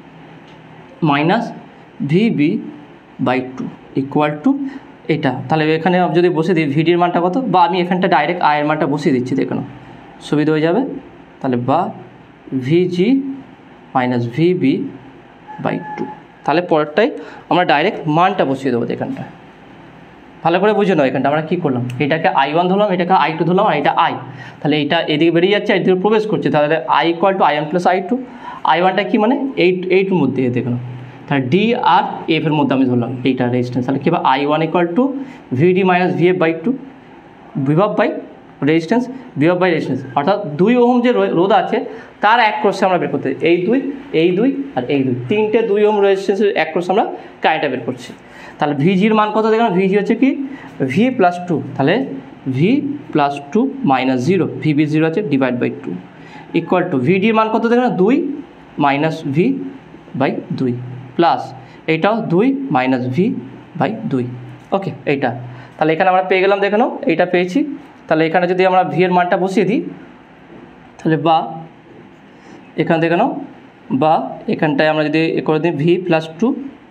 minus VB by 2 equal to এটা। তাহলে এখানে যদি বসে দিই ভিডির মানটা কত, বা আমি এখানটা ডাইরেক্ট আয়ের মানটা বসিয়ে দিচ্ছি দেখে নাও, সুবিধা হয়ে যাবে। তাহলে বা ভিজি মাইনাস ভিবি বাই 2, তাহলে পরেরটাই আমরা ডাইরেক্ট মানটা বসিয়ে দেবো এখানটা। ভালো করে বুঝে নাও এখানটা আমরা কী করলাম, এটাকে I1 ধরলাম, এটাকে I2 ধরলাম, আর এটা I, তাহলে এইটা এদিকে বেরিয়ে যাচ্ছে, এদিকে প্রবেশ করছে, তাহলে I equal to I1 plus I2। I1টা কি মানে এইটুর মধ্যে দেখুন, তাহলে ডি আর এফ এর মধ্যে আমি ধরলাম এইটা রেজিস্ট্যান্স, তাহলে কী হবে I1 equal to VD minus VF by 2, বিভব বাই রেজিস্ট্যান্স, বিভব বাই রেজিস্ট্যান্স, অর্থাৎ 2 ওহম যে রোধ আছে তার এক ক্রসে আমরা বের করতে, এই দুই আর এই দুই, তিনটে 2 ওহম রেজিস্ট্যান্সের এক ক্রসে আমরা কারেন্টটা বের করছি। তাহলে ভিজির মান কত দেখলাম, ভিজি হচ্ছে কি ভি প্লাস 2, তাহলে ভি প্লাস 2 মাইনাস 0, ভিবি 0 আছে ডিভাইড বাই 2 ইকুয়াল টু ভিডির মান কত দেখলাম 2 মাইনাস ভি বাই 2 প্লাস এইটাও 2 মাইনাস ভি বাই 2, ওকে এইটা। তাহলে এখানে আমরা পেয়ে গেলাম দেখে নাও, এইটা পেয়েছি। তাহলে এখানে যদি আমরা ভি এর মানটা বসিয়ে দিই, তাহলে বা এখানে দেখে নাও, বা এখানটায় আমরা যদি এ করে দিই ভি প্লাস 2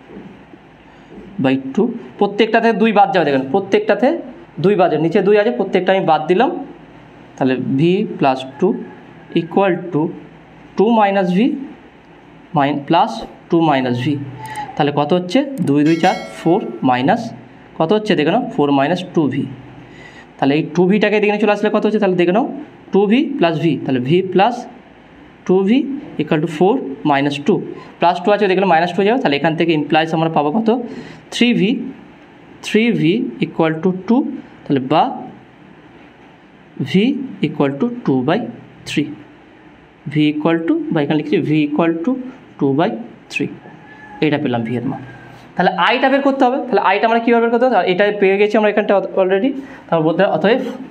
বাই 2, প্রত্যেকটাতে 2 বাদ যাবে দেখেন, প্রত্যেকটাতে 2 বাদ যাবে, নিচে 2 আছে, প্রত্যেকটা আমি বাদ দিলাম। তাহলে V plus 2 equal to 2 minus V plus 2 minus V, তাহলে কত হচ্ছে 2 2 4 4 মাইনাস কত হচ্ছে দেখে নাও 4 মাইনাস 2 ভি। তাহলে এই 2 ভিটাকে দেখে চলে আসলে কত হচ্ছে, তাহলে দেখে নাও 2 ভি প্লাস ভি, তাহলে V plus 2 V equal to 4 minus 2 plus 2 আছে দেখলাম মাইনাস 2 যাবে, তাহলে এখান থেকে ইমপ্লাইজ আমরা পাবো কত 3 ভি ইকুয়াল টু 2, তাহলে বা V equal to 2/3, V equal to বা এখানে লিখছি ভি ইকুয়াল টু 2/3, এইটা পেলাম ভি এর মান। তাহলে আইটা বের করতে হবে, তাহলে আইটা আমরা কীভাবে বের করতে হবে, এটা পেয়ে গেছি আমরা এখানটা অলরেডি, তারপর বলতে হবে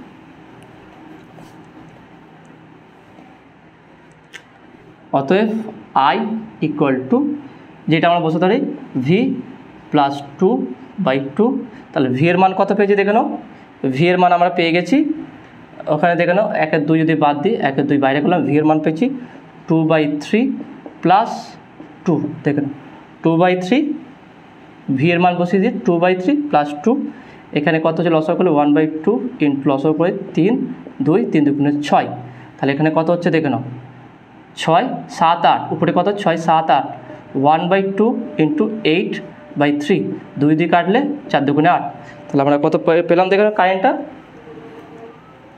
অতএব আই ইকুয়াল টু যেটা আমরা বসতে পারি ভি প্লাস 2/2, তাহলে ভি এর মান কত পেয়েছি দেখে নাও, ভি এর মান আমরা পেয়ে গেছি ওখানে দেখে নাও 1 এর 2 যদি বাদ দিই 1 এর 2 বাইরে করলাম, ভি এর মান পেয়েছি 2/3 প্লাস 2 দেখে নাও 2/3, ভি এর মান বসিয়ে দিই 2/3 প্লাস 2, এখানে কত হচ্ছে লসও করলে 1/2 ইন্টু লসও করে 3 2 3 2 6, তাহলে এখানে কত হচ্ছে দেখে নাও 6 7 8, উপরে কত 6 7 8, 1/2 ইন্টু 8/3, 2 দিয়ে কাটলে 4 2 8, তাহলে আমরা কত পেলাম দেখে নাও কারেন্টটা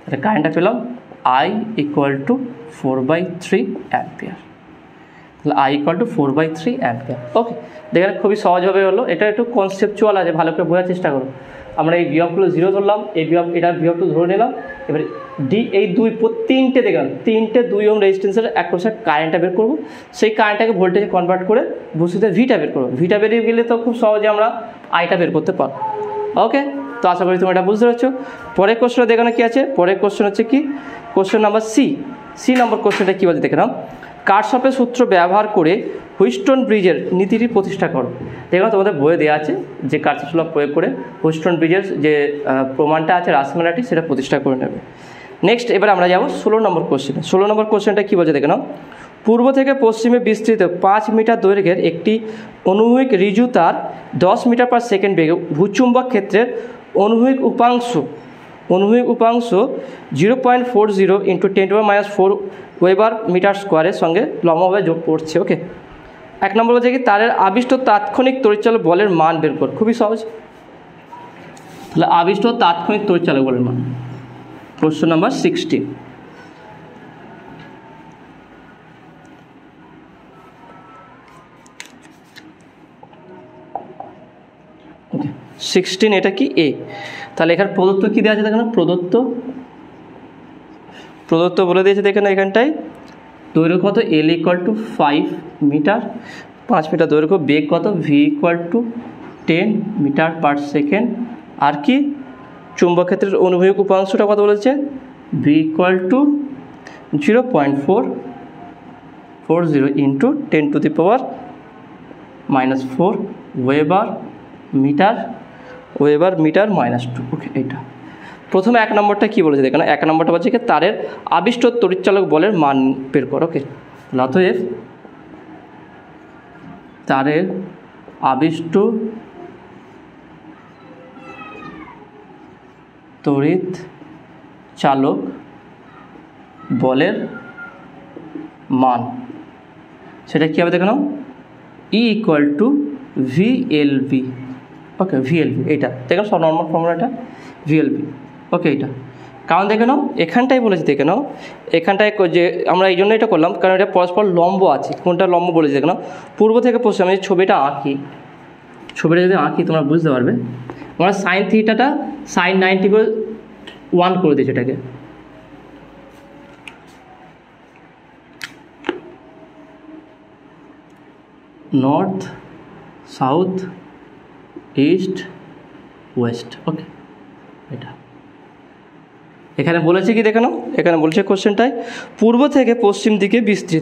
কারেন্টটা পেলাম I ইকুয়াল টু 4/3 অ্যাম্পিয়ার। তাহলে I equal to 4/3 ampere. Okay, দেখেন খুবই সহজভাবে হলো। এটা একটু কনসেপচুয়াল আছে, ভালো করে বোঝার চেষ্টা করো। আমরা এই বিভবগুলো 0 ধরলাম, এই এটার বিভবটা ধরে নিলাম। এবার এই তিনটে দেখলাম, 2 ওহম রেজিস্ট্যান্সের অ্যাক্রসে কারেন্টটা বের করবো। সেই কারেন্টটাকে ভোল্টেজে কনভার্ট করে বুঝতে ভিটা বের করবো। ভিটা বেরিয়ে গেলে তো খুব সহজে আমরা আইটা বের করতে পারবো। ওকে, তো আশা করি তুমি এটা বুঝতে পারছো। পরের কোশ্চেনটা দেখানো কি আছে, পরের কোশ্চেন হচ্ছে কি কোশ্চেন নাম্বার সি নম্বর কোশ্চেনটা কী বলছে দেখে নাও। কারশফের সূত্র ব্যবহার করে হুইটস্টোন ব্রিজের নীতিটি প্রতিষ্ঠা করো। দেখো তোমাদের বইয়ে দেওয়া আছে যে কারশফ ল প্রয়োগ করে হুইটস্টোন ব্রিজের যে প্রমাণটা আছে রাশিমালাটি সেটা প্রতিষ্ঠা করে নেবে। নেক্সট এবার আমরা যাব 16 নম্বর কোশ্চেনে। 16 নম্বর কোশ্চেনটা কী বলছে দেখে নাও। পূর্ব থেকে পশ্চিমে বিস্তৃত 5 মিটার দৈর্ঘ্যের একটি অনুভূমিক ঋজু তার 10 মিটার পার সেকেন্ড বেগে ভূচুম্বক ক্ষেত্রের অনুভূমিক উপাংশ 0.40 × 10⁻⁴ ওয়েবার মিটার স্কোয়ারের সঙ্গে লম্বভাবে যোগ করছে। ওকে, 1 নম্বর বলছে কি তারের আবিষ্ট তাৎক্ষণিক তড়িৎচালক বলের মান বের কর। খুবই সহজ। তাহলে আবিষ্ট তাৎক্ষণিক তড়িৎচালক বলের মান, প্রশ্ন নাম্বার 16। ওকে, 16 এটা কি এ। তাহলে এখানে প্রদত্ত কী দেওয়া আছে দেখেন, প্রদত্ত বলে দিয়েছে দেখেন এখানটায় দৈর্ঘ্য কত L equal to 5 metre, 5 metre দৈর্ঘ্য, বেগ কত V equal to 10 metre per second, আর কি চুম্বক ক্ষেত্রের অনুভূমিক উপাংশটা কত বলেছে V equal to 0.440 × 10⁻⁻⁴ weber metre -2। Okay, এটা প্রথমে 1 নম্বরটা কী বলেছে দেখেন। 1 নম্বরটা বলছে কি তারের আবিষ্ট তড়িৎচালক বলের মান বের কর। ওকে, অতএব তারের আবিষ্ট তড়িৎচালক বলের মান সেটা কী হবে দেখে নাও, E equal to VLB। Okay, VLB এটা দেখো সব নর্মাল ফর্মুলাটা VLB। ওকে, এটা কারণ দেখে নাও এখানটাই বলেছে দেখে নাও, এখানটায় যে আমরা এই জন্য এটা করলাম কারণ এটা পরস্পর লম্ব আছে। কোনটা লম্ব বলেছে দেখে নাও, পূর্ব থেকে পশ্চিম। আমি ছবিটা যদি আঁকি তোমরা বুঝতে পারবে। আমরা সাইন থিটাটা sin 90 করে 1 করে দিয়েছি, এটাকে north south east west. Okay, এটা এখানে বলেছে কি দেখে নাও, এখানে বলছে কোশ্চেনটায় পূর্ব থেকে পশ্চিম দিকে বিস্তৃত,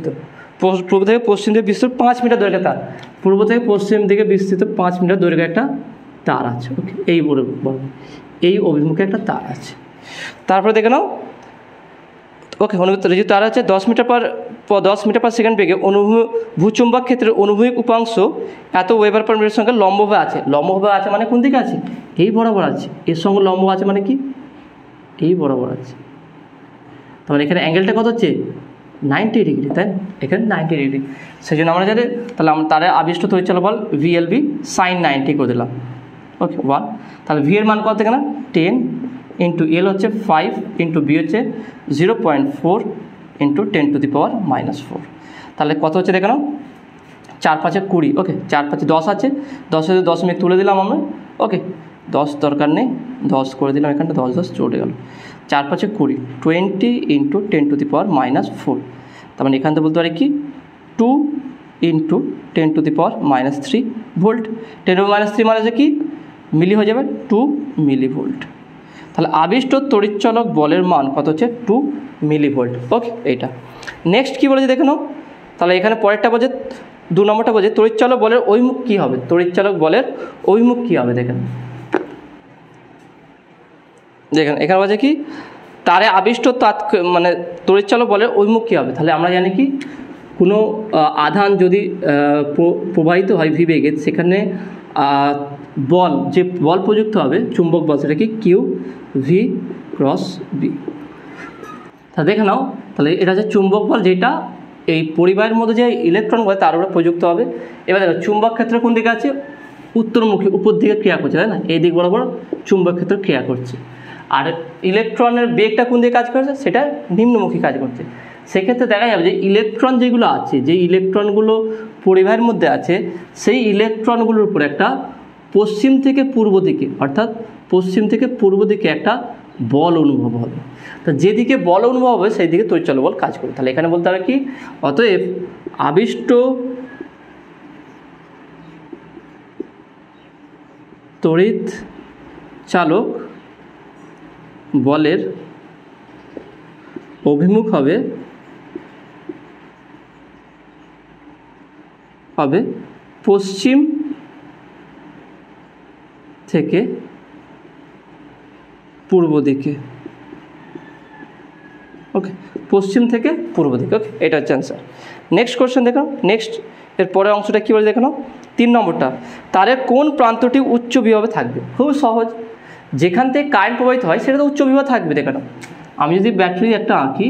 5 মিটার দৈর্ঘ্যের তার। পূর্ব থেকে পশ্চিম দিকে বিস্তৃত 5 মিটার দৈর্ঘ্যের একটা তার আছে। ওকে, এই অভিমুখে একটা তার আছে। তারপরে দেখে নাও, ওকে, অনুভূমিক তার আছে 10 মিটার পার সেকেন্ড বেগে ভূচুম্বক ক্ষেত্রের অনুভূমিক উপাংশ এত ওয়েবার পার মিটার সঙ্গে লম্বভাবে আছে মানে কোন দিকে আছে, এই বরাবর আছে। এর সঙ্গে লম্ব আছে মানে কি এই বরাবর আছে। তাহলে এখানে অ্যাঙ্গেলটা কত হচ্ছে 90 ডিগ্রি, তাই এখানে 90 ডিগ্রি। সেই জন্য আমরা জানি তাহলে আমরা তার আবিষ্ট তড়িৎচালক বল VLB sin 90 করে দিলাম। ওকে, 1। তাহলে V এর মান কত এখানে 10 × L হচ্ছে 5 × B হচ্ছে 0.4 × 10⁻⁻⁴। তাহলে কত হচ্ছে দেখে নাও, 4 5 20। ওকে, 4 5 10 আছে, 10 দশমিক তুলে দিলাম আমরা। ওকে, 10 দরকার নেই, 10 করে দিলাম, এখানটা 10 চলে গেল। 4 5 20, 20 × 10⁻⁻⁴। তার মানে এখান থেকে বলতে পারি কি 2 × 10⁻³ ভোল্ট। 10⁻³ মানে হচ্ছে কি মিলি হয়ে যাবে 2 মিলিভোল্ট। তাহলে আবিষ্ট তড়িৎচালক বলের মান কত হচ্ছে 2 মিলিভোল্ট। ওকে, এইটা নেক্সট কী বলেছে দেখে নাও। তাহলে এখানে পরেরটা বলছে 2 নম্বরটা বলছে তড়িৎচালক বলের অভিমুখ কী হবে, দেখেন এখানে বলছে কি তারে আবিষ্ট মানে তড়িৎচালক বলের অভিমুখ কী হবে। তাহলে আমরা জানি কি কোনো আধান যদি প্রবাহিত হয় ভি বেগে, সেখানে যে বল প্রযুক্ত হবে চুম্বক বল, সেটা কি QV × B। তা দেখে নাও, তাহলে এটা হচ্ছে চুম্বক বল যেটা এই পরিবাহের মধ্যে যে ইলেকট্রন বলে তার উপরে প্রযুক্ত হবে। এবার দেখো চুম্বক ক্ষেত্র কোন দিকে আছে, উত্তরমুখী, উপর দিকে ক্রিয়া করছে, তাই না, এই দিক বরাবর চুম্বক ক্ষেত্র ক্রিয়া করছে। আর ইলেকট্রনের বেগটা কোন দিকে কাজ করছে, সেটা নিম্নমুখী কাজ করছে। সেক্ষেত্রে দেখা যাবে যে ইলেকট্রন যেগুলো আছে, যে ইলেকট্রনগুলো পরিবাহের মধ্যে আছে, সেই ইলেকট্রনগুলোর উপর একটা পশ্চিম থেকে পূর্ব দিকে, অর্থাৎ পশ্চিম থেকে পূর্ব দিকে একটা বল অনুভব হবে। তো যেদিকে বল অনুভব হবে সেই দিকে তড়িৎচল বল কাজ করবে। তাহলে এখানে বলতে হবে কি, অতএব আবিষ্ট তড়িৎ চালক বলের অভিমুখ হবে পশ্চিম থেকে পূর্ব দিকে। ওকে, পশ্চিম থেকে পূর্ব দিকে। ওকে, এটা হচ্ছে অ্যান্সার। নেক্সট কোশ্চেন দেখো, নেক্সট এর পরের অংশটা কী বলে দেখে নাও। 3 নম্বরটা, তারের কোন প্রান্তটি উচ্চ বিভবে থাকবে? খুব সহজ, যেখান থেকে কারেন্ট প্রবাহিত হয় সেটা তো উচ্চ বিভব থাকবে। দেখে নাও, আমি যদি ব্যাটারি একটা আঁকি,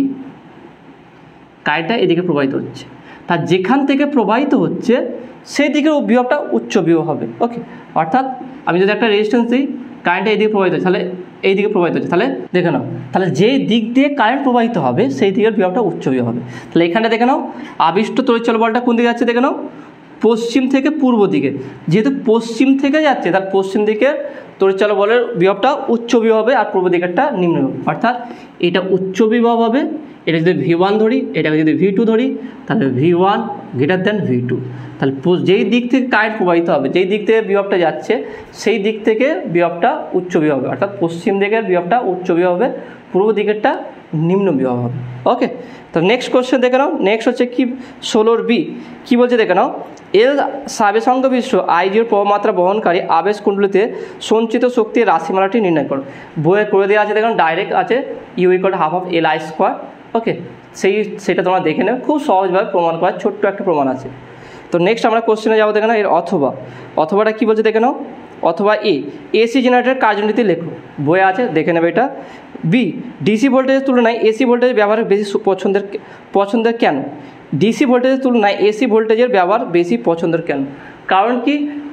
কারেন্টটা এদিকে প্রবাহিত হচ্ছে, তার যেখান থেকে প্রবাহিত হচ্ছে সেই দিকের বিভবটা উচ্চ বিভব হবে। ওকে, অর্থাৎ আমি যদি একটা রেজিস্ট্যান্স দিই, কারেন্টটা এইদিকে প্রবাহিত হচ্ছে, তাহলে এই দিকে প্রবাহিত হচ্ছে, তাহলে দেখে নাও, তাহলে যে দিক দিয়ে কারেন্ট প্রবাহিত হবে সেই দিকের বিভবটা উচ্চ বিভব হবে। তাহলে এখানটা দেখে নাও, আবিষ্ট তড়িৎচল বলটা কোন দিকে যাচ্ছে দেখে নাও, পশ্চিম থেকে পূর্ব দিকে। যেহেতু পশ্চিম থেকে যাচ্ছে, তার পশ্চিম দিকে তড়িৎচল বলের বিভবটা উচ্চ বিভব হবে, আর পূর্ব দিকেরটা নিম্ন বিভব। অর্থাৎ এটা উচ্চ বিভব হবে। এটা যদি V1 ধরি, এটাকে যদি V2 ধরি, তাহলে V1 গ্রেটার দ্যান V2। তাহলে যেই দিক থেকে কারেন্ট প্রবাহিত হবে, যেই দিক থেকে বিভবটা যাচ্ছে, সেই দিক থেকে বিভবটা উচ্চ বিভব হবে। অর্থাৎ পশ্চিম দিকের বিভবটা উচ্চ বিভব হবে, পূর্ব দিকেরটা নিম্ন বিভব হবে। ওকে, তো নেক্সট কোশ্চেন দেখে নাও। নেক্সট হচ্ছে কি, 16B কী বলছে দেখে নাও, এল সাবেসঙ্গ বিশিষ্ট আইজিওর প্রমাত্রা বহনকারী আবেশ কুণ্ডলিতে সঞ্চিত শক্তির রাশিমালাটি নির্ণয় করো। বইয়ে করে দেওয়া আছে, দেখুন ডাইরেক্ট আছে U equal to half of Li²। Okay, সেটা তোমরা দেখে নেবে, খুব সহজভাবে প্রমাণ করার ছোট্ট একটা প্রমাণ আছে। তো নেক্সট আমরা কোশ্চেনে যাবো দেখে নাও, এর অথবাটা কী বলছে দেখে নাও। অথবা এসি জেনারেটর কার্যনীতি লেখো, বইয়ে আছে, দেখে নেবে এটা। বি, ডিসি ভোল্টেজের তুলনায় এসি ভোল্টেজ ব্যবহার বেশি পছন্দের কেন? ডিসি ভোল্টেজের তুলনায় এসি ভোল্টেজের ব্যবহার বেশি পছন্দের কেন? কারণ কি,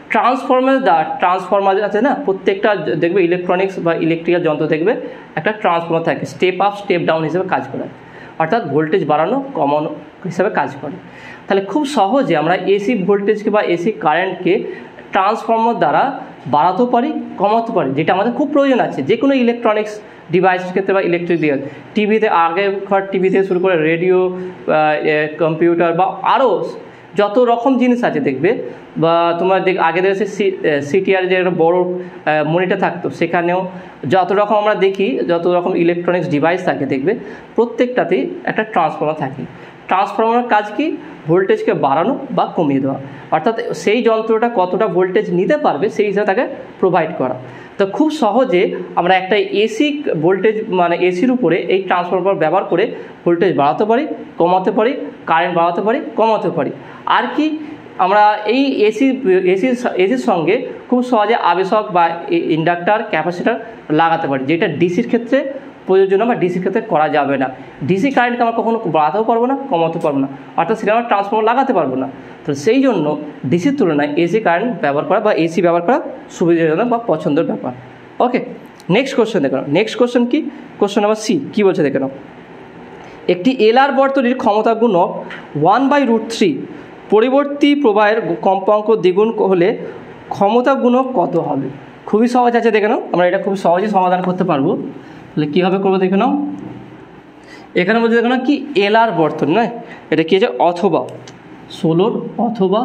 ট্রান্সফরমার আছে না, প্রত্যেকটা দেখবে ইলেকট্রনিক্স বা ইলেকট্রিক্যাল যন্ত্র দেখবে একটা ট্রান্সফরমার থাকে, স্টেপ আপ স্টেপ ডাউন হিসেবে কাজ করে, অর্থাৎ ভোল্টেজ বাড়ানো কমানো হিসাবে কাজ করে। তাহলে খুব সহজে আমরা এসি ভোল্টেজকে বা এসি কারেন্টকে ট্রান্সফরমার দ্বারা বাড়াতেও পারি, কমাতে পারি, যেটা আমাদের খুব প্রয়োজন আছে যে কোনো ইলেকট্রনিক্স ডিভাইসের ক্ষেত্রে বা ইলেকট্রিক ডিভাইস। টিভিতে আগেকার টিভি থেকে শুরু করে রেডিও, কম্পিউটার বা আরও যত রকম জিনিস আছে দেখবে, বা তোমার আগে দেখে সিটিআর যে একটা বড়ো মনিটর থাকতো, সেখানেও যত রকম আমরা দেখি, যত রকম ইলেকট্রনিক্স ডিভাইস থাকে দেখবে প্রত্যেকটাতেই একটা ট্রান্সফরমার থাকে। ট্রান্সফরমারের কাজ কি, ভোল্টেজকে বাড়ানো বা কমিয়ে দেওয়া, অর্থাৎ সেই যন্ত্রটা কতটা ভোল্টেজ নিতে পারবে সেই হিসাবে তাকে প্রোভাইড করা। তো খুব সহজে আমরা একটা এসি ভোল্টেজ মানে এসির উপরে এই ট্রান্সফরমার ব্যবহার করে ভোল্টেজ বাড়াতে পারি, কমাতে পারি, কারেন্ট বাড়াতে পারি, কমাতে পারি। আর কি, আমরা এই এসির সঙ্গে খুব সহজে আবেশক বা ইন্ডাক্টর, ক্যাপাসিটার লাগাতে পারি, যেটা ডিসির ক্ষেত্রে প্রয়োজন বা ডিসির ক্ষেত্রে করা যাবে না। ডিসি কারেন্টকে আমরা কখনো বাড়াতেও পারবো না, কমাতেও পারবো না, অর্থাৎ সেটা আমরা ট্রান্সফরমার লাগাতে পারবো না। তো সেই জন্য ডিসির তুলনায় এসি কারেন্ট ব্যবহার করা বা এসি ব্যবহার করা সুবিধাজনক বা পছন্দের ব্যাপার। ওকে, নেক্সট কোশ্চেন দেখো। নেক্সট কোশ্চেন কি, কোশ্চেন নাম্বার সি কী বলছে দেখে নাও। একটি এলআর বর্তনীর ক্ষমতা গুণক 1/√3 পরিবর্তী প্রবাহের কম্পাঙ্ক দ্বিগুণ হলে ক্ষমতা গুণক কত হবে? খুবই সহজ আছে, দেখে নাও, আমরা এটা খুব সহজেই সমাধান করতে পারবো। তাহলে কীভাবে করবো দেখে নাও। এখানে বলছে দেখো না কি, এলআর বর্তনী নয়, এটা কী আছে, অথবা 16 অথবা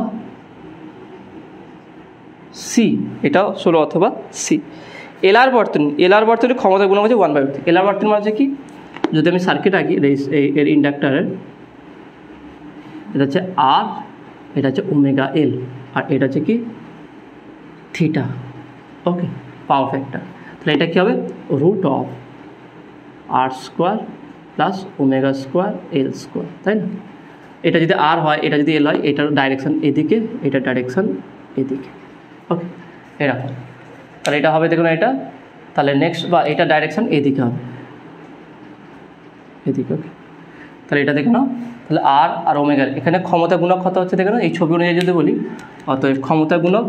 সি, এটাও 16 অথবা সি। এলআর বর্তনীর ক্ষমতা গুণক হচ্ছে 1/√3। এলআর বর্তনী মানে হচ্ছে কি, যদি আমি সার্কিট আঁকি এর ইন্ডাক্টারের, এটা হচ্ছে আর, এটা হচ্ছে ওমেগা এল, আর এটা হচ্ছে কি থিটা। ওকে, পাওয়ার ফ্যাক্টর। তাহলে এটা কী হবে, √r² প্লাস ω² L², তাই না? এটা যদি আর হয়, এটা যদি এল হয়, এটার ডাইরেকশান এদিকে, এটার ডাইরেকশান এদিকে। ওকে, এরকম। তাহলে এটা হবে দেখুন এটা, তাহলে নেক্সট বা এটা ডাইরেকশান এদিকে হবে, এদিকে। ওকে, তাহলে এটা দেখে নাও। তাহলে আর ওমেগার এখানে ক্ষমতা গুণক কত হচ্ছে দেখে নাও, এই ছবি অনুযায়ী যদি বলি, অতএব ক্ষমতা গুণক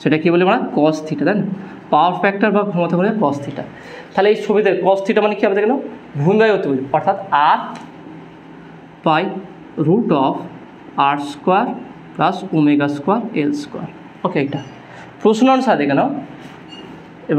সেটা কী বলি আমরা কস থিটা, তাই না? পাওয়ার ফ্যাক্টর বা ক্ষমতা বলে কস থিটা। তাহলে এই ছবিতে কস থিটা মানে কী হবে দেখেন, ভূমিবাহী অতিভুজ, অর্থাৎ R by root of R square plus omega square L square. Okay, এটা প্রশ্ন অনুসারে দেখে নাও। এবং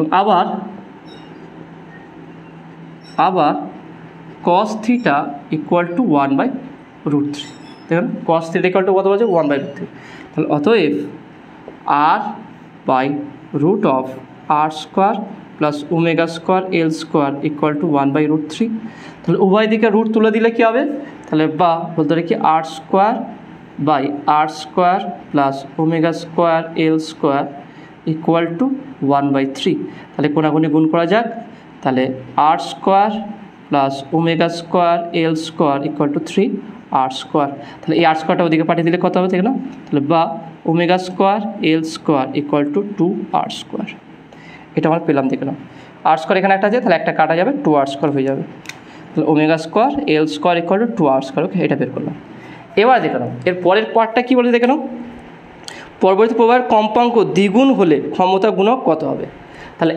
আবার কস থিটা ইকুয়াল টু 1/√3। দেখুন কস থিটা ইকুয়াল টু কত বলছে 1/√3। তাহলে অতএব R by root of R square plus omega square L square equal to 1/√3। তাহলে উভয় দিকে রুট তুলে দিলে কী হবে, তাহলে বা বলতে পারি কি R square by R square plus omega square L square equal to 1/3। তাহলে কোনাগুনি গুণ করা যাক। তাহলে R square plus omega square L square equal to 3 R square. তাহলে এই আর স্কোয়ারটা ওদিকে পাঠিয়ে দিলে কত হবে দেখে না, তাহলে বা omega square L square equal to 2 R square. এটা আমরা পেলাম দেখে নাও। আর স্কোয়ার এখানে একটা আছে, তাহলে একটা কাটা যাবে, 2 আর স্কোয়ার হয়ে যাবে। তাহলে omega square L square equal to 2 R square. Okay, এটা বের করলাম। এবার দেখে নাও এর পরের পার্টটা কী বলে দেখে নাও, পরবর্তী প্রবাহের কম্পাঙ্ক দ্বিগুণ হলে ক্ষমতা গুণক কত হবে। তাহলে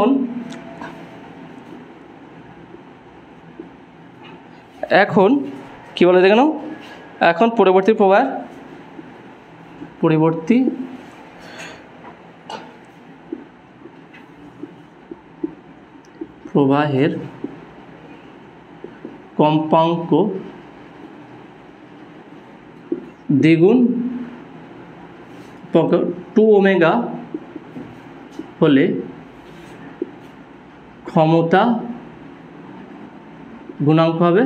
এখন কী বলে দেখে নাও, এখন পরবর্তী প্রবাহের কম্পাঙ্ক দ্বিগুণ 2 ওমেগা হলে ক্ষমতা গুণাঙ্ক হবে।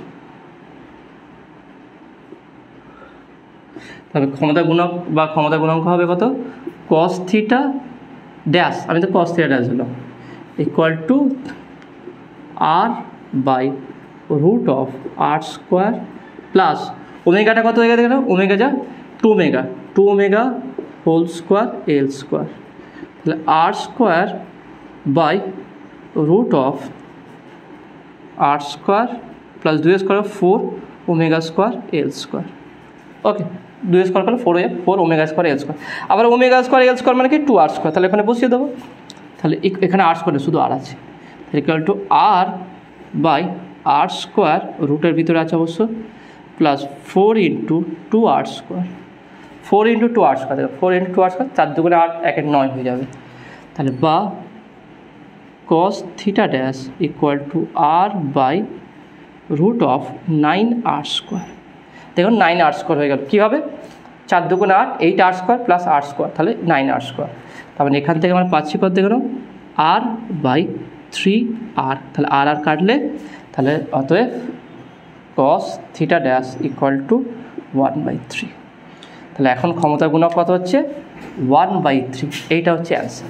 তবে ক্ষমতা গুণাঙ্ক হবে কত, কস থিটা ড্যাশ, আমি তো কস থিটা ড্যাশ হলো equal to R by root of R square plus ওমেগাটা কত হয়ে গেছে দেখো, ওমেগা যা 2 omega whole square L square. তাহলে R square by root of R square plus 2 square 4 omega square L square. Okay, 2 square করলে 4 হয়ে 4 ওমেগা স্কোয়ার এল স্কোয়ার। আবার ওমেগা স্কোয়ার এল স্কোয়ার মানে কি 2 আর স্কোয়ার। তাহলে এখানে বসিয়ে দেবো। তাহলে এখানে আর স্কোয়ারে শুধু আর আছে, equal to R by R square রুটের ভিতরে আছে অবশ্য plus 4 into 2 R square. 4 into 2 R square, 4 into 2 R square, 4 দুগুণে 8, 1 9 হয়ে যাবে। তাহলে বা cos theta dash equal to R by root of 9 R square. দেখুন 9 আর স্কোয়ার হয়ে গেল। কীভাবে, 4 দুগুণে 8, 8 R square plus R square, তাহলে 9 আর স্কোয়ার। তারপরে এখান থেকে আমরা পাচ্ছি কত দেখুন আর বাই 3 আর। তাহলে আর কাটলে তাহলে অতএব cos theta dash equal to 1/3। তাহলে এখন ক্ষমতা গুণক কত হচ্ছে 1/3। এইটা হচ্ছে অ্যান্সার,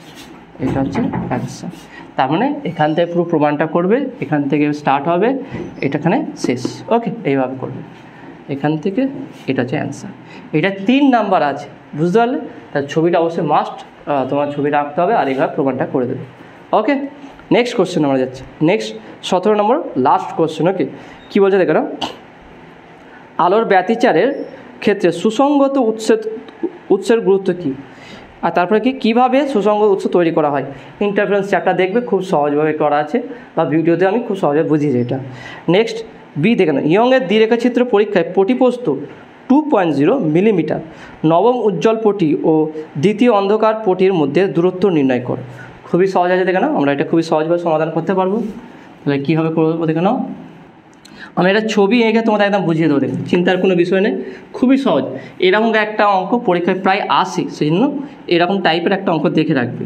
তার মানে এখান থেকে পুরো প্রমাণটা করবে, এখান থেকে স্টার্ট হবে, এটাখানে শেষ। ওকে, এইভাবে করবে এখান থেকে, এটা হচ্ছে অ্যান্সার। এটা 3 নাম্বার আছে, বুঝতে পারলে? তার ছবিটা অবশ্যই মাস্ট তোমার ছবি রাখতে হবে আর এইভাবে প্রমাণটা করে দেবে। ওকে, নেক্সট কোশ্চেন আমরা যাচ্ছি। নেক্সট 17 নম্বর লাস্ট কোশ্চেন। ওকে, কী বলছে দেখো না, আলোর ব্যতিচারের ক্ষেত্রে সুসংগত উৎসের গুরুত্ব কী, আর তারপরে কীভাবে সুসংগত উৎস তৈরি করা হয়। ইন্টারফারেন্স চ্যাপ্টার দেখবে, খুব সহজভাবে করা আছে, বা ভিডিওতে আমি খুব সহজে বুঝিয়েছি এটা। নেক্সট বি দেখে না, ইয়ংয়ের দ্বিরেখাচিত্র পরীক্ষায় পটিপ্রস্থ 2.0 মিলিমিটার, নবম উজ্জ্বল পটি ও দ্বিতীয় অন্ধকার পটির মধ্যে দূরত্ব নির্ণয় কর। খুবই সহজ আছে দেখে নাও, আমরা এটা খুবই সহজভাবে সমাধান করতে পারবো। তাহলে কীভাবে করবো দেখে নাও, আমি একটা ছবি এঁকে তোমাদের একদম বুঝিয়ে দেবো, দেখুন চিন্তার কোনো বিষয় নেই, খুবই সহজ। এরকম একটা অঙ্ক পরীক্ষায় প্রায় আসে, সেই জন্য এরকম টাইপের একটা অঙ্ক দেখে রাখবে।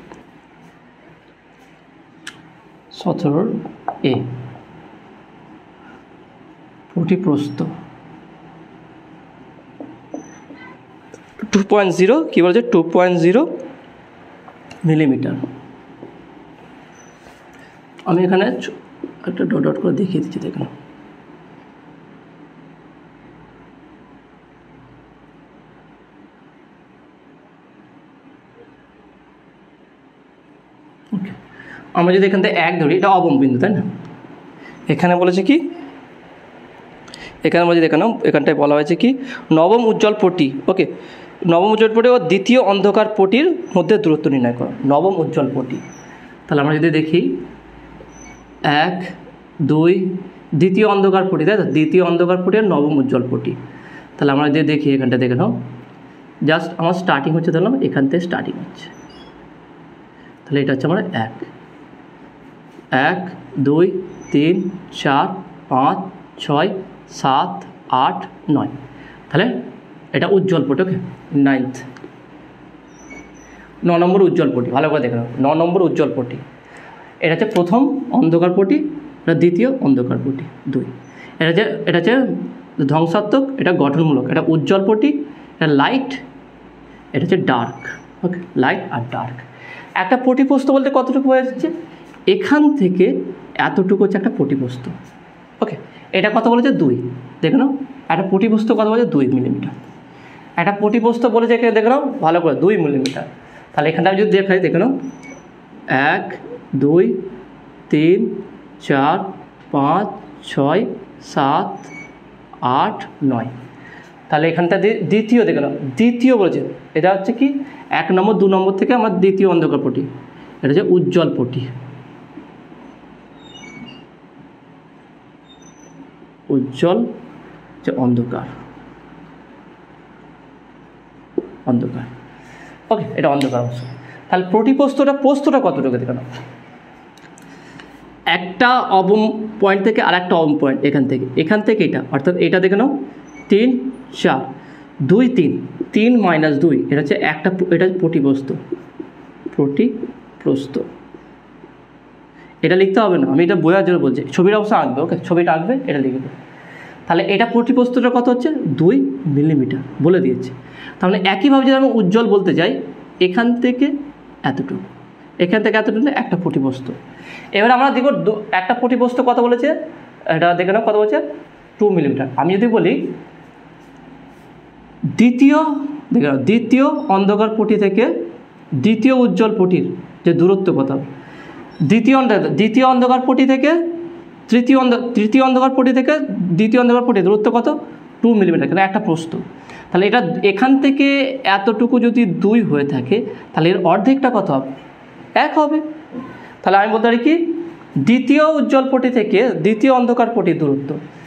17A পটিপ্রস্থ 2.0 কী বলছে 2.0 মিলিমিটার। আমি এখানে একটা ডট ডট করে দেখিয়ে দিচ্ছি, দেখুন ওকে, আমরা যদি এখান থেকে 1 ধরি, এটা অবম বিন্দু, তাই না? এখানে বলেছে কি, এখানে বলছি দেখে নাও, এখানটায় বলা হয়েছে কি নবম উজ্জ্বল পটি। ওকে, নবম উজ্জ্বল পটি ও দ্বিতীয় অন্ধকার পটির মধ্যে দূরত্ব নির্ণয় করো। নবম উজ্জ্বল পটি, তাহলে আমরা যদি দেখি 1 2 দ্বিতীয় অন্ধকার পটি, তাই তো, দ্বিতীয় অন্ধকার পটি আর নবম উজ্জ্বল পটি। তাহলে আমরা যদি দেখি এখানটা দেখে নাও, জাস্ট আমার স্টার্টিং হচ্ছে, ধরলাম এখান থেকে স্টার্টিং হচ্ছে, তাহলে এটা হচ্ছে আমার 1 1 2 3 4 5 6 7 8 9, তাহলে এটা উজ্জ্বল পটি। ওকে, 9th 9 নম্বর উজ্জ্বল পটি, ভালো করে দেখে নাও, 9 নম্বর উজ্জ্বল পটি। এটা হচ্ছে প্রথম অন্ধকার পটি, এটা দ্বিতীয় অন্ধকার পটি 2। এটা হচ্ছে ধ্বংসাত্মক, এটা গঠনমূলক, এটা উজ্জ্বল পটি, এটা লাইট, এটা হচ্ছে ডার্ক। ওকে, লাইট আর ডার্ক। একটা পটিপ্রস্থ বলতে কতটুকু হয়ে যাচ্ছে, এখান থেকে এতটুকু হচ্ছে একটা পটিপ্রস্থ। ওকে, এটা কত বলেছে 2, দেখে নাও একটা পটিপ্রস্থ কত বলেছে 2 মিলিমিটার। একটা পটিপ্রস্থ বলেছে এখানে দেখে নাও ভালো করে 2 মিলিমিটার। তাহলে এখানটা আমি যদি দেখাই, দেখে নাও 1 2 3 4 5 6 7 8 9, তাহলে এখানটা দ্বিতীয় দেখে নাও, দ্বিতীয় বলেছে, এটা হচ্ছে কি 1 নম্বর 2 নম্বর থেকে আমার দ্বিতীয় অন্ধকার পটি, এটা হচ্ছে উজ্জ্বল পটি। উজ্জ্বল যে অন্ধকার, অন্ধকার। ওকে, এটা অন্ধকার অংশ। তাহলে প্রস্থটা কতটুকু দেখে নাও, একটা অবম পয়েন্ট থেকে আর একটা অবম পয়েন্ট, এখান থেকে এটা, অর্থাৎ এটা দেখে নাও 3 4 2 3 3 - 2, এটা হচ্ছে একটা, এটা হচ্ছে পটিপ্রস্থ। এটা লিখতে হবে না, আমি এটা বোঝার জন্য বলছি, ছবিটা অবশ্য আঁকবে। ওকে, ছবিটা আঁকবে, এটা লিখবে। তাহলে এটা পটিপ্রস্থটা কত হচ্ছে 2 মিলিমিটার বলে দিয়েছে। তাহলে একইভাবে যদি আমি উজ্জ্বল বলতে চাই, এখান থেকে এতটুকু, এখান থেকে এতটুকু একটা পটিপ্রস্থ। এবার আমরা দেখব একটা পটিপ্রস্থ কত বলেছে, এটা দেখে নাও কত বলছে 2 মিলিমিটার। আমি যদি বলি দ্বিতীয় অন্ধকার পটি থেকে দ্বিতীয় উজ্জ্বল পটির যে দূরত্ব কত হবে, দ্বিতীয় অন্ধকার পটি থেকে তৃতীয় অন্ধকার পটি থেকে দ্বিতীয় অন্ধকার পটি দূরত্ব কত 2 মিলিমিটার, কিন্তু একটা প্রস্থ। তাহলে এটা এখান থেকে এতটুকু যদি 2 হয়ে থাকে, তাহলে এর অর্ধেকটা কত হবে 1 হবে। তাহলে আমি বলতে পারি কি, দ্বিতীয় উজ্জ্বল পটি থেকে দ্বিতীয় অন্ধকার পটির দূরত্ব,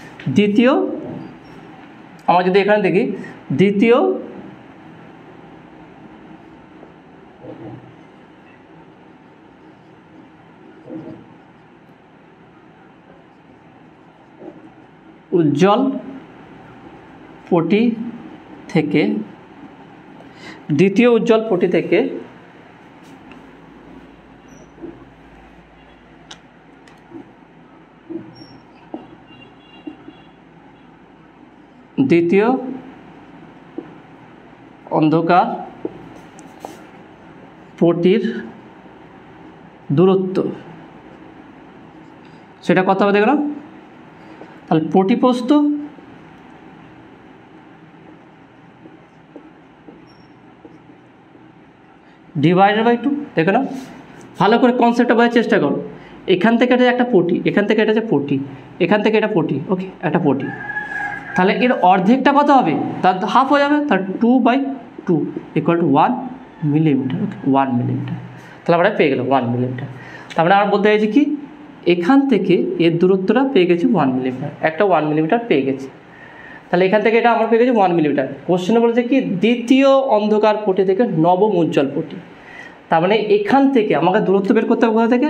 আমরা যদি এখানে দেখি, দ্বিতীয় উজ্জ্বল পটি থেকে দ্বিতীয় উজ্জ্বল পটি থেকে দ্বিতীয় অন্ধকার পটির দূরত্ব, সেটা কত হবে দেখো না। তাহলে পটিপ্রস্থ ডিভাইডেড বাই 2, দেখো না, ভালো করে কনসেপ্টটা বোঝার চেষ্টা করো। এখান থেকে এটা একটা পটি, এখান থেকে এটা হচ্ছে পটি, এখান থেকে এটা পটি। ওকে, একটা পটি, তাহলে এর অর্ধেকটা কত হবে, তার হাফ হয়ে যাবে, তার 2/2 = 1 মিলিমিটার। ওকে, 1 মিলিমিটার। তাহলে আমরা পেয়ে গেলাম 1 মিলিমিটার। তারপরে আমরা বলতে চাইছি কি, এখান থেকে এর দূরত্বটা পেয়ে গেছি 1 মিলিমিটার, একটা 1 মিলিমিটার পেয়ে গেছি। তাহলে এখান থেকে এটা আমরা পেয়ে গেছি 1 মিলিমিটার। কোশ্চেনে বলেছে কি, দ্বিতীয় অন্ধকার পটি থেকে নবম উজ্জ্বল পটি। তার মানে এখান থেকে আমাকে দূরত্ব বের করতে হবে কোথা থেকে,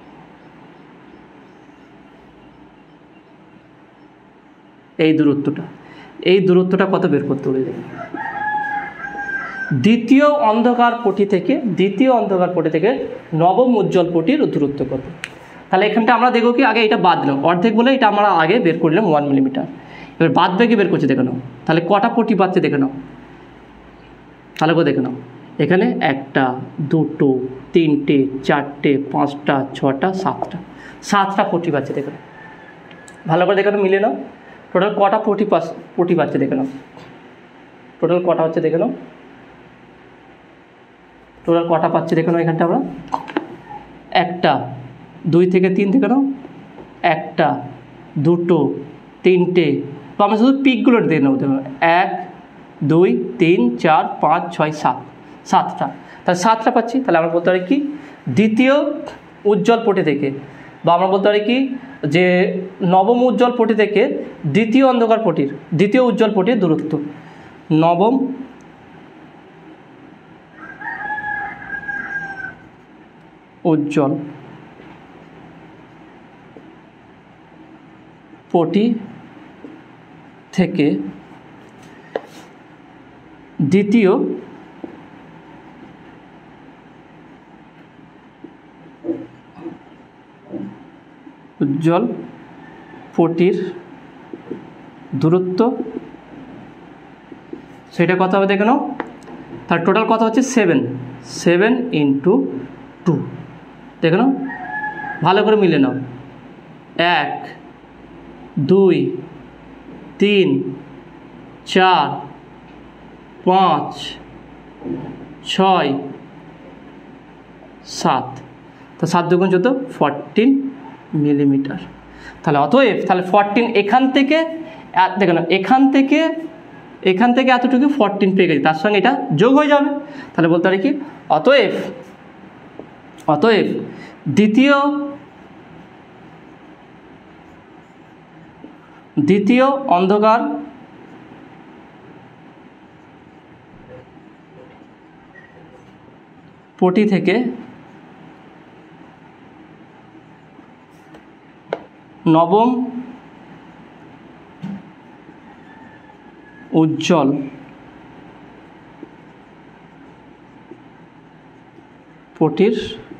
এই দূরত্বটা কত বের করতে হবে, দ্বিতীয় অন্ধকার পটি থেকে নবম উজ্জ্বল পটির দূরত্ব কত। তাহলে এখানটা আমরা দেখব কি, আগে এটা বাদ দিলাম, অর্ধেক বলে এটা আমরা আগে বের করলাম 1 মিলিমিটার। এবার বাদ বাকি বের করছে দেখে নাও, তাহলে কটা পটি পাচ্ছে দেখে নাও, তাহলে দেখে নাও এখানে 1টা 2টো 3টে 4টে 5টা 6টা 7টা পটি পাচ্ছে দেখে নাও, ভালো করে দেখে নাও, মিলে নাও টোটাল কটা পটি পাচ্ছে দেখে নাও, টোটাল কটা হচ্ছে দেখে নাও, টোটাল কটা পাচ্ছে দেখে নাও। এখানটা আমরা 1টা 2 থেকে 3 দেখে নাও, 1টা 2টো 3টে, তো আমরা শুধু পিকগুলো দিয়ে নেবো, দেখো 1 2 3 4 5 6 7, সাতটা। তাহলে সাতটা পাচ্ছি। তাহলে আমরা বলতে পারি কি দ্বিতীয় উজ্জ্বল পটি থেকে, বা আমরা বলতে পারি কি যে নবম উজ্জ্বল পটি থেকে দ্বিতীয় অন্ধকার পটির, দ্বিতীয় উজ্জ্বল পটির দূরত্ব, নবম উজ্জ্বল পটি থেকে দ্বিতীয় উজ্জ্বল পটির দূরত্ব, সেটা কত হবে দেখে নাও। তার টোটাল কত হচ্ছে 7 × 2, দেখে নাও, ভালো করে মিলে নাও। 1 2 3 4 5 6 7, তো 7 2 14, 14 মিলিমিটার। তাহলে অতএব তাহলে 14 এখান থেকে দেখে নাও, এখান থেকে এতটুকু 14 পেয়ে গেছি, তার সঙ্গে এটা যোগ হয়ে যাবে। তাহলে বলতে পারি কি অতএব দ্বিতীয় অন্ধকার পটি থেকে নবম উজ্জ্বল পটির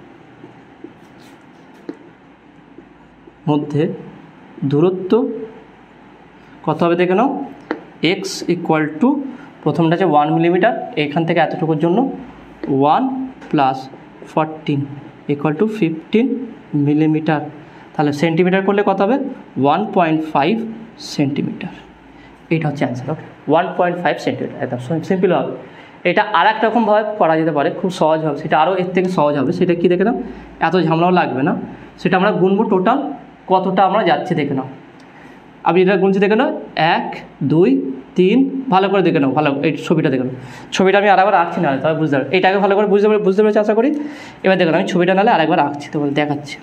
মধ্যে দূরত্ব কত হবে দেখে নাও। x = প্রথমটা আছে 1 মিলিমিটার, এখান থেকে এতটুকুর জন্য 1 + 14 = 15 মিলিমিটার। তাহলে সেন্টিমিটার করলে কত হবে 1.5 সেন্টিমিটার। এইটা হচ্ছে অ্যান্সার। ওকে, 1.5 সেন্টিমিটার, একদম সিম্পল হবে। এটা আর এক রকমভাবে করা যেতে পারে, খুব সহজ হবে, সেটা আরও এর থেকে সহজ হবে। সেটা কি দেখে নাও, এত ঝামেলাও লাগবে না। সেটা আমরা গুনবো টোটাল কতটা আমরা যাচ্ছি দেখে নাও। আমি এটা গুনছি দেখে নাও, 1 2 3, ভালো করে দেখে নাও, ভালো এই ছবিটা দেখে নাও। ছবিটা আমি আরেকবার আঁকছি না, তবে বুঝতে পারবে, এইটাকে ভালো করে বুঝতে পেরেছি আশা করি। এবার দেখুন আমি ছবিটা নাহলে আরেকবার আঁকছি, তো দেখাচ্ছি,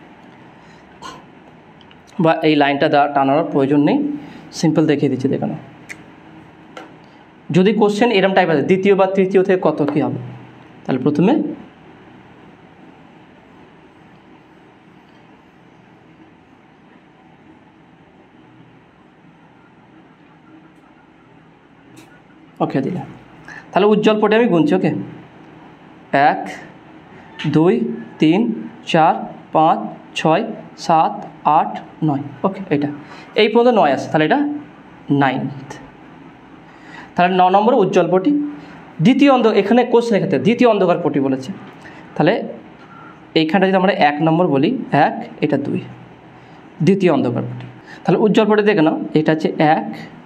বা এই লাইনটা টানানোর প্রয়োজন নেই, সিম্পল দেখিয়ে দিচ্ছি দেখে নাও। যদি কোশ্চেন এরম টাইপ আছে দ্বিতীয় বা তৃতীয় থেকে কত কী হবে, তাহলে প্রথমে ওকে দিলাম। তাহলে উজ্জ্বল পটে আমি গুনছি। ওকে, 1 2 3 4 5 6 7 8 9। ওকে, এটা এই পর্যন্ত 9 আছে, তাহলে এটা 9th। তাহলে 9 নম্বর উজ্জ্বল পটি, দ্বিতীয় এখানে কোশ্চেনের ক্ষেত্রে দ্বিতীয় অন্ধকার পটি বলেছে। তাহলে এইখানটা যদি আমরা 1 নম্বর বলি, 1 এটা 2, দ্বিতীয় অন্ধকার পটি। তাহলে উজ্জ্বল পটি দেখে নাও, এটা হচ্ছে 1,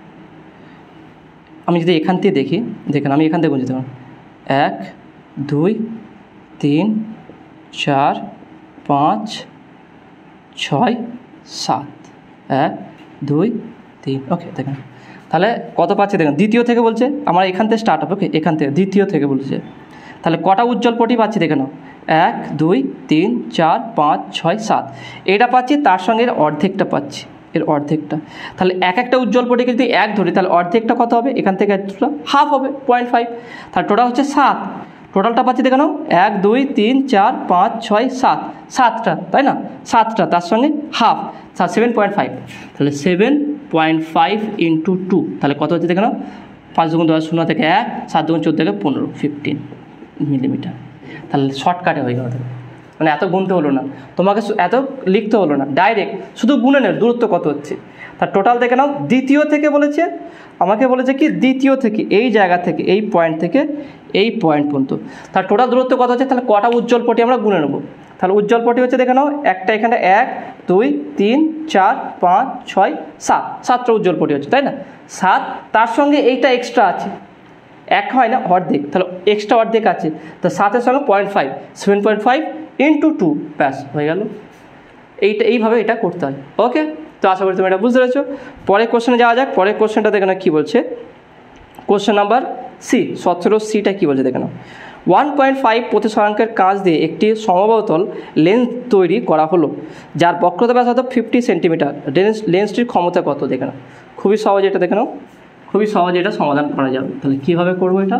আমি যদি এখান থেকে দেখি, দেখেন আমি এখান থেকে বুঝতে পারবো 1 2 3 4 5 6 7, 1 2 3। ওকে, দেখেন তাহলে কত পাচ্ছে দেখেন, দ্বিতীয় থেকে বলছে, আমার এখান থেকে স্টার্ট হবে। ওকে, এখান থেকে দ্বিতীয় থেকে বলছে, তাহলে কটা উজ্জ্বল পটি পাচ্ছি দেখে নাও, 1 2 3 4 5 6 7, এটা পাচ্ছি, তার সঙ্গে এর অর্ধেকটা পাচ্ছি, এর অর্ধেকটা। তাহলে একটা উজ্জ্বল পটিকে যদি 1 ধরি, তাহলে অর্ধেকটা কত হবে, এখান থেকে হাফ হবে 0.5। তাহলে টোটাল হচ্ছে 7, টোটালটা পাচ্ছি দেখে নাও 1 2 3 4 5 6 7, 7টা, তাই না, 7টা, তার সঙ্গে হাফ 7.5। তাহলে 7.5 × 2, তাহলে কত হচ্ছে দেখে নাও, 5 2 10 0 থেকে 1, 7 2 14 থেকে 15, 15 মিলিমিটার। তাহলে শর্টকাটে হয়ে গেল, মানে এত গুনতে হলো না, তোমাকে এত লিখতে হলো না, ডাইরেক্ট শুধু গুনে নেও দূরত্ব কত হচ্ছে। তার টোটাল দেখে নাও, দ্বিতীয় থেকে বলেছে, আমাকে বলেছে কি দ্বিতীয় থেকে এই জায়গা থেকে এই পয়েন্ট থেকে এই পয়েন্ট পর্যন্ত, তার টোটাল দূরত্ব কত হচ্ছে। তাহলে কটা উজ্জ্বল পটি আমরা গুনে নেবো। তাহলে উজ্জ্বল পটি হচ্ছে দেখে নাও, একটা এখানে 1 2 3 4 5 6 7, 7টা উজ্জ্বল পটি হচ্ছে, তাই না, 7, তার সঙ্গে এইটা এক্সট্রা আছে, 1 হয় না, অর্ধেক, তাহলে এক্সট্রা অর্ধেক আছে, তো 7-এর সঙ্গে 0.5, 7.5 × 2, ব্যাস হয়ে গেল। এইভাবে এটা করতে হয়। ওকে, তো আশা করি তুমি এটা বুঝতে পেরেছো। পরের কোশ্চেনে যাওয়া যাক। পরের কোশ্চেনটা দেখে না কী বলছে, কোশ্চেন নাম্বার সি, 17C কী বলছে দেখে নাও। 1.5 প্রতিসরাঙ্কের কাঁচ দিয়ে একটি সমবতল লেন্স তৈরি করা হলো, যার বক্রতা ব্যাসার্ধ 50 সেন্টিমিটার। লেন্সটির ক্ষমতা কত দেখে নাও। খুবই সহজ, এটা দেখে নাও, খুবই সহজ, এটা সমাধান করা যাবে। তাহলে কীভাবে করবো এটা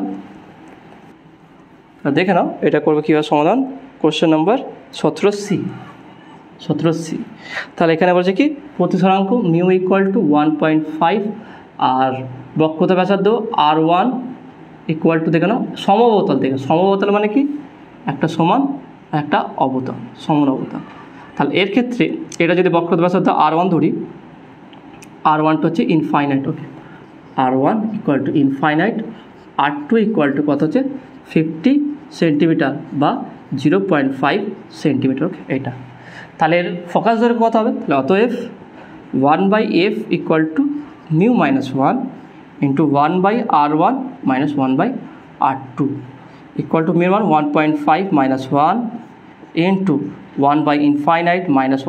দেখে নাও। এটা করবো কীভাবে সমাধান, কোশ্চেন নাম্বার 17C। তাহলে এখানে বলছে কি প্রতিসরাঙ্ক মিউ ইকুয়াল টু 1.5 আর বক্রতা ব্যাসার্ধ R1 ইকুয়াল টু দেখে নাও সমবতল। দেখে সমবতল মানে কি একটা সমান একটা অবতল, সমান অবতল। তাহলে এর ক্ষেত্রে এটা যদি বক্রতা ব্যাসার্ধ R1 ধরি, R1টা হচ্ছে infinite, okay, R1 equal to infinite, R2 equal to কত হচ্ছে 50 সেন্টিমিটার বা 0.5 সেন্টিমিটার, ওকে এটা। তাহলে এর ফোকাস ধরে কত হবে, তাহলে অতএব 1/f equal to mu minus 1 into 1/R1 minus 1/R2 equal to mu 1.5 minus 1 into infinite minus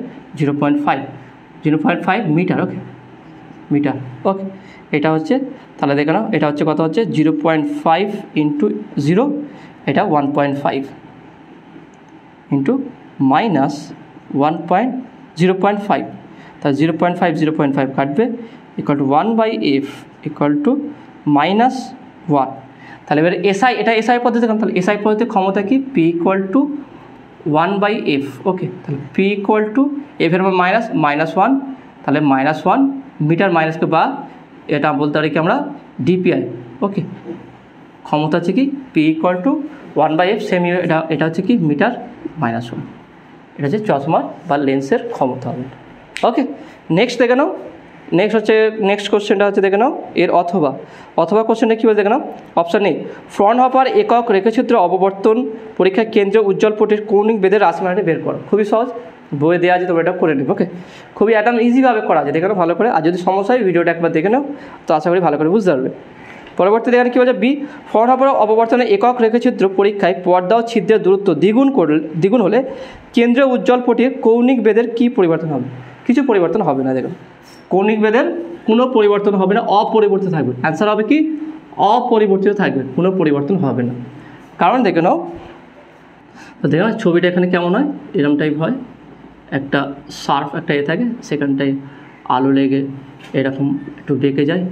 1/0.5 metre, okay metre, okay এটা হচ্ছে। তাহলে দেখে নাও এটা হচ্ছে কত হচ্ছে 0.5 ইন্টু 0, এটা 1.5 ইন্টু মাইনাস 0.5, তাহলে 0.5 কাটবে equal to 1/f equal to minus 1। তাহলে এবার এসআই, এটা এসআই পদ্ধতি, তাহলে এসআই পদ্ধতির ক্ষমতা কি P ইকুয়াল টু 1/f, ওকে। তাহলে P ইকুয়াল টু এফ এর -1, তাহলে -1 মিটার মাইনাসকে বা এটা বলতে পারি কি আমরা ডিপিআই, ওকে। ক্ষমতা হচ্ছে কি P equal to 1/f, same এটা হচ্ছে কি মিটার -1, এটা হচ্ছে চশমার বা লেন্সের ক্ষমতা হবে, ওকে। নেক্সট দেখে নাও, নেক্সট কোশ্চেনটা হচ্ছে দেখে নাও এর অথবা কোশ্চেনটা কী বলে দেখে নাও। অপশান এ, ফ্রনহপার একক রেখাচিত্র অববর্তন পরীক্ষার কেন্দ্রীয় উজ্জ্বল পটির কৌণিক বেদের রাশিমালাটি বের করো। খুবই সহজ, বইয়ে দেওয়া আছে, তোমরা এটা করে নেবে, ওকে। খুবই একদম ইজিভাবে করা যায়, দেখে নাও ভালো করে। আর যদি সমস্যা হয় ভিডিওটা একবার দেখে নাও, তো আশা করি ভালো করে বুঝতে পারবে। পরবর্তী দেখেন কী বলছে, বি, ফ্রনহপার অববর্তনের একক রেখাচিত্র পরীক্ষায় পর্দা ও ছিদ্রের দূরত্ব দ্বিগুণ হলে কেন্দ্রীয় উজ্জ্বল পটির কৌণিক বেদের কী পরিবর্তন হবে? কিছু পরিবর্তন হবে না, দেখুন কৌণিক বেদের কোনো পরিবর্তন হবে না, অপরিবর্তিত থাকবে। অ্যান্সার হবে কি অপরিবর্তিত থাকবে, কোনো পরিবর্তন হবে না। কারণ দেখে নাও, তো দেখো ছবিটা এখানে কেমন হয়, এরকম টাইপ হয়, একটা শার্প একটা থাকে, সেখানটায় আলো লেগে এরকম একটু বেঁকে যায়,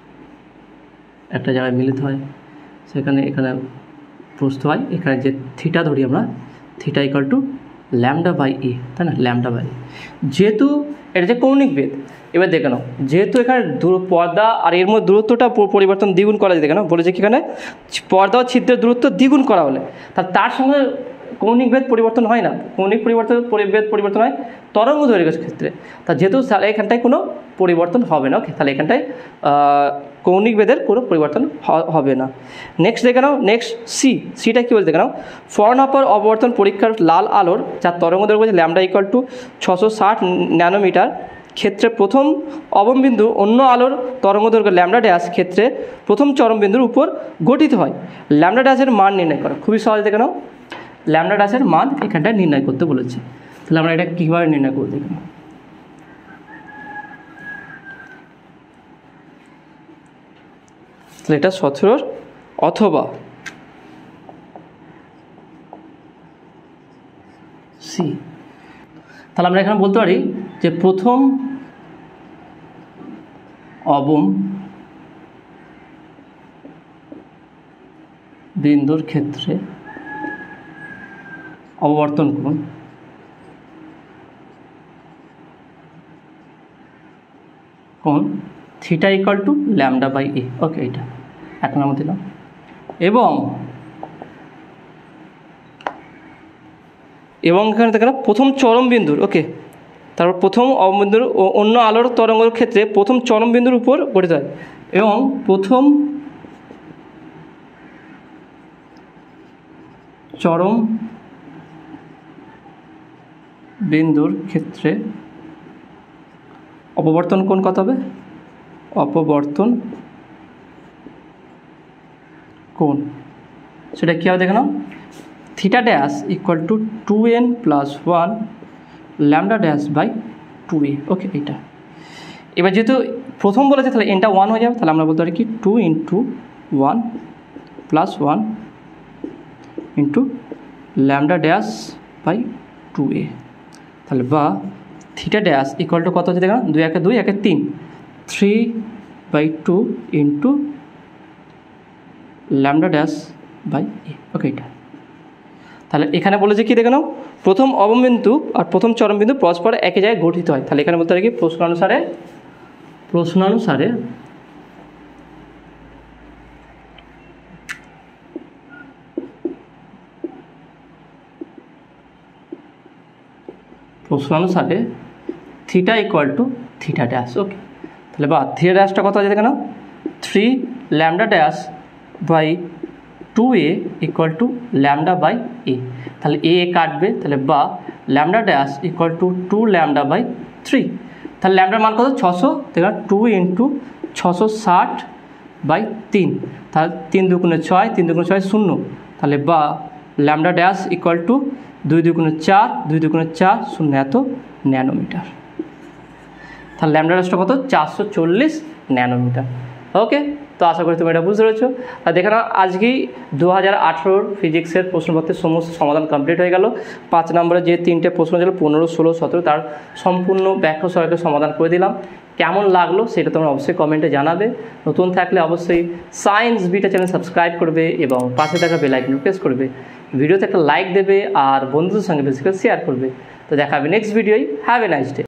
একটা জায়গায় মিলিত হয়, এখানে প্রস্থ হয়, এখানে যে থিটা ধরি আমরা, থিটা ইকুয়াল টু λ/e, তাই না, λ/e। যেহেতু এটা যে কৌণিক বেদ, এবার দেখে নাও যেহেতু এখানে পর্দা আর এর মধ্যে দূরত্বটা পরিবর্তন দ্বিগুণ করা যায়, দেখে নাও বলেছে কি এখানে পর্দা ও ছিদ্রের দূরত্ব দ্বিগুণ করা হলে তার সঙ্গে কৌণিক বেদ পরিবর্তন হয় না, কৌণিক বেদ পরিবর্তন হয় তরঙ্গ দৈর্ঘ্যের ক্ষেত্রে। তা যেহেতু এখানটায় কোনো পরিবর্তন হবে না, ওকে, তাহলে এখানটায় কৌণিক বেদের কোনো পরিবর্তন হবে না। নেক্সট দেখে নাও, নেক্সট সিটা কী বলতে দেখে নাও, ফ্রনহপার অববর্তন পরীক্ষার লাল আলোর যার তরঙ্গ দৈর্ঘ্য λ ইকুয়াল টু 660 ন্যানোমিটার ক্ষেত্রে প্রথম অবমবিন্দু অন্য আলোর তরঙ্গদৈর্ঘ্য λ' ক্ষেত্রে প্রথম চরমবিন্দুর উপর গঠিত হয়। λ' এর মান নির্ণয় করা, খুবই সহজ দেখে নাও, λ' এর মান এখানটায় নির্ণয় করতে বলেছে। তাহলে আমরা এটা কীভাবে নির্ণয় করবো দেখে নাও। তাহলে এটা 17 অথবা সি। তাহলে আমরা এখানে বলতে পারি যে প্রথম অবম বিন্দুর ক্ষেত্রে অববর্তন কোণ থিটা ইকুয়াল টু λ/e, ওকে, এটা এক নম্বর দিলাম। এবং এখানে দেখেন প্রথম চরম বিন্দুর, ওকে, তারপর প্রথম অববিন্দুর অন্য আলোর তরঙ্গের ক্ষেত্রে প্রথম চরম বিন্দুর উপর গঠিত হয়। এবং প্রথম চরম বিন্দুর ক্ষেত্রে অপবর্তন কোণ কত হবে? অপবর্তন কোণ সেটা কী হবে দেখে নাও, theta dash equal to 2n + 1 λ dash by 2a, okay. এটা এবার যেহেতু প্রথম বলেছে তাহলে এনটা 1 হয়ে যাবে, তাহলে আমরা বলতে পারি কি 2 × 1 + 1 × λ-2a, তাহলে বা থিটা ড্যাশ ইকুয়াল টু কত হচ্ছে দেখো, 2 × 2 = 3, 3/2 × λ-a। ওকে, এটা তাহলে এখানে বলেছে কি দেখে নাও, প্রথম অববিন্দু আর প্রথম চরমবিন্দু পরস্পর একই জায়গায় গঠিত হয়। তাহলে এখানে বলতে পারি কি প্রশ্নানুসারে theta equal to theta dash. Okay, তাহলে বা থিটা ড্যাশটা কত আছে দেখে নাও, 3 λ-2a ইকুয়াল টু λ/a। তাহলে এ কাটবে, তাহলে বা λ' ইকুয়াল টু 2 λ/3। তাহলে ল্যামডার মান কত 600, দেখো 2 × 660/3, তাহলে 3 × 2 = 6, 3 × 2 = 6 0। তাহলে বা λ' ইকুয়াল টু 2 × 2 = 4, 2 × 2 = 4, 0 এত ন্যানোমিটার। তাহলে λ' কত 440 ন্যানোমিটার। ওকে, তো আশা করি তুমি এটা বুঝতে পেরেছো। আর দেখে নাও আজকেই 2018 ফিজিক্সের প্রশ্নপত্রের সমস্ত সমাধান কমপ্লিট হয়ে গেল। 5 নম্বরে যে 3টে প্রশ্ন ছিল 15, 16, 17 তার সম্পূর্ণ ব্যাখ্যা সহকারে সমাধান করে দিলাম। কেমন লাগলো সেটা তোমরা অবশ্যই কমেন্টে জানাবে। নতুন থাকলে অবশ্যই সায়েন্স বিটা চ্যানেল সাবস্ক্রাইব করবে এবং পাশে থাকা বেল আইকন প্রেস করবে। ভিডিওতে একটা লাইক দেবে আর বন্ধুদের সঙ্গে বেশি করে শেয়ার করবে। তো দেখা হবে নেক্সট ভিডিওয়। Have a nice day.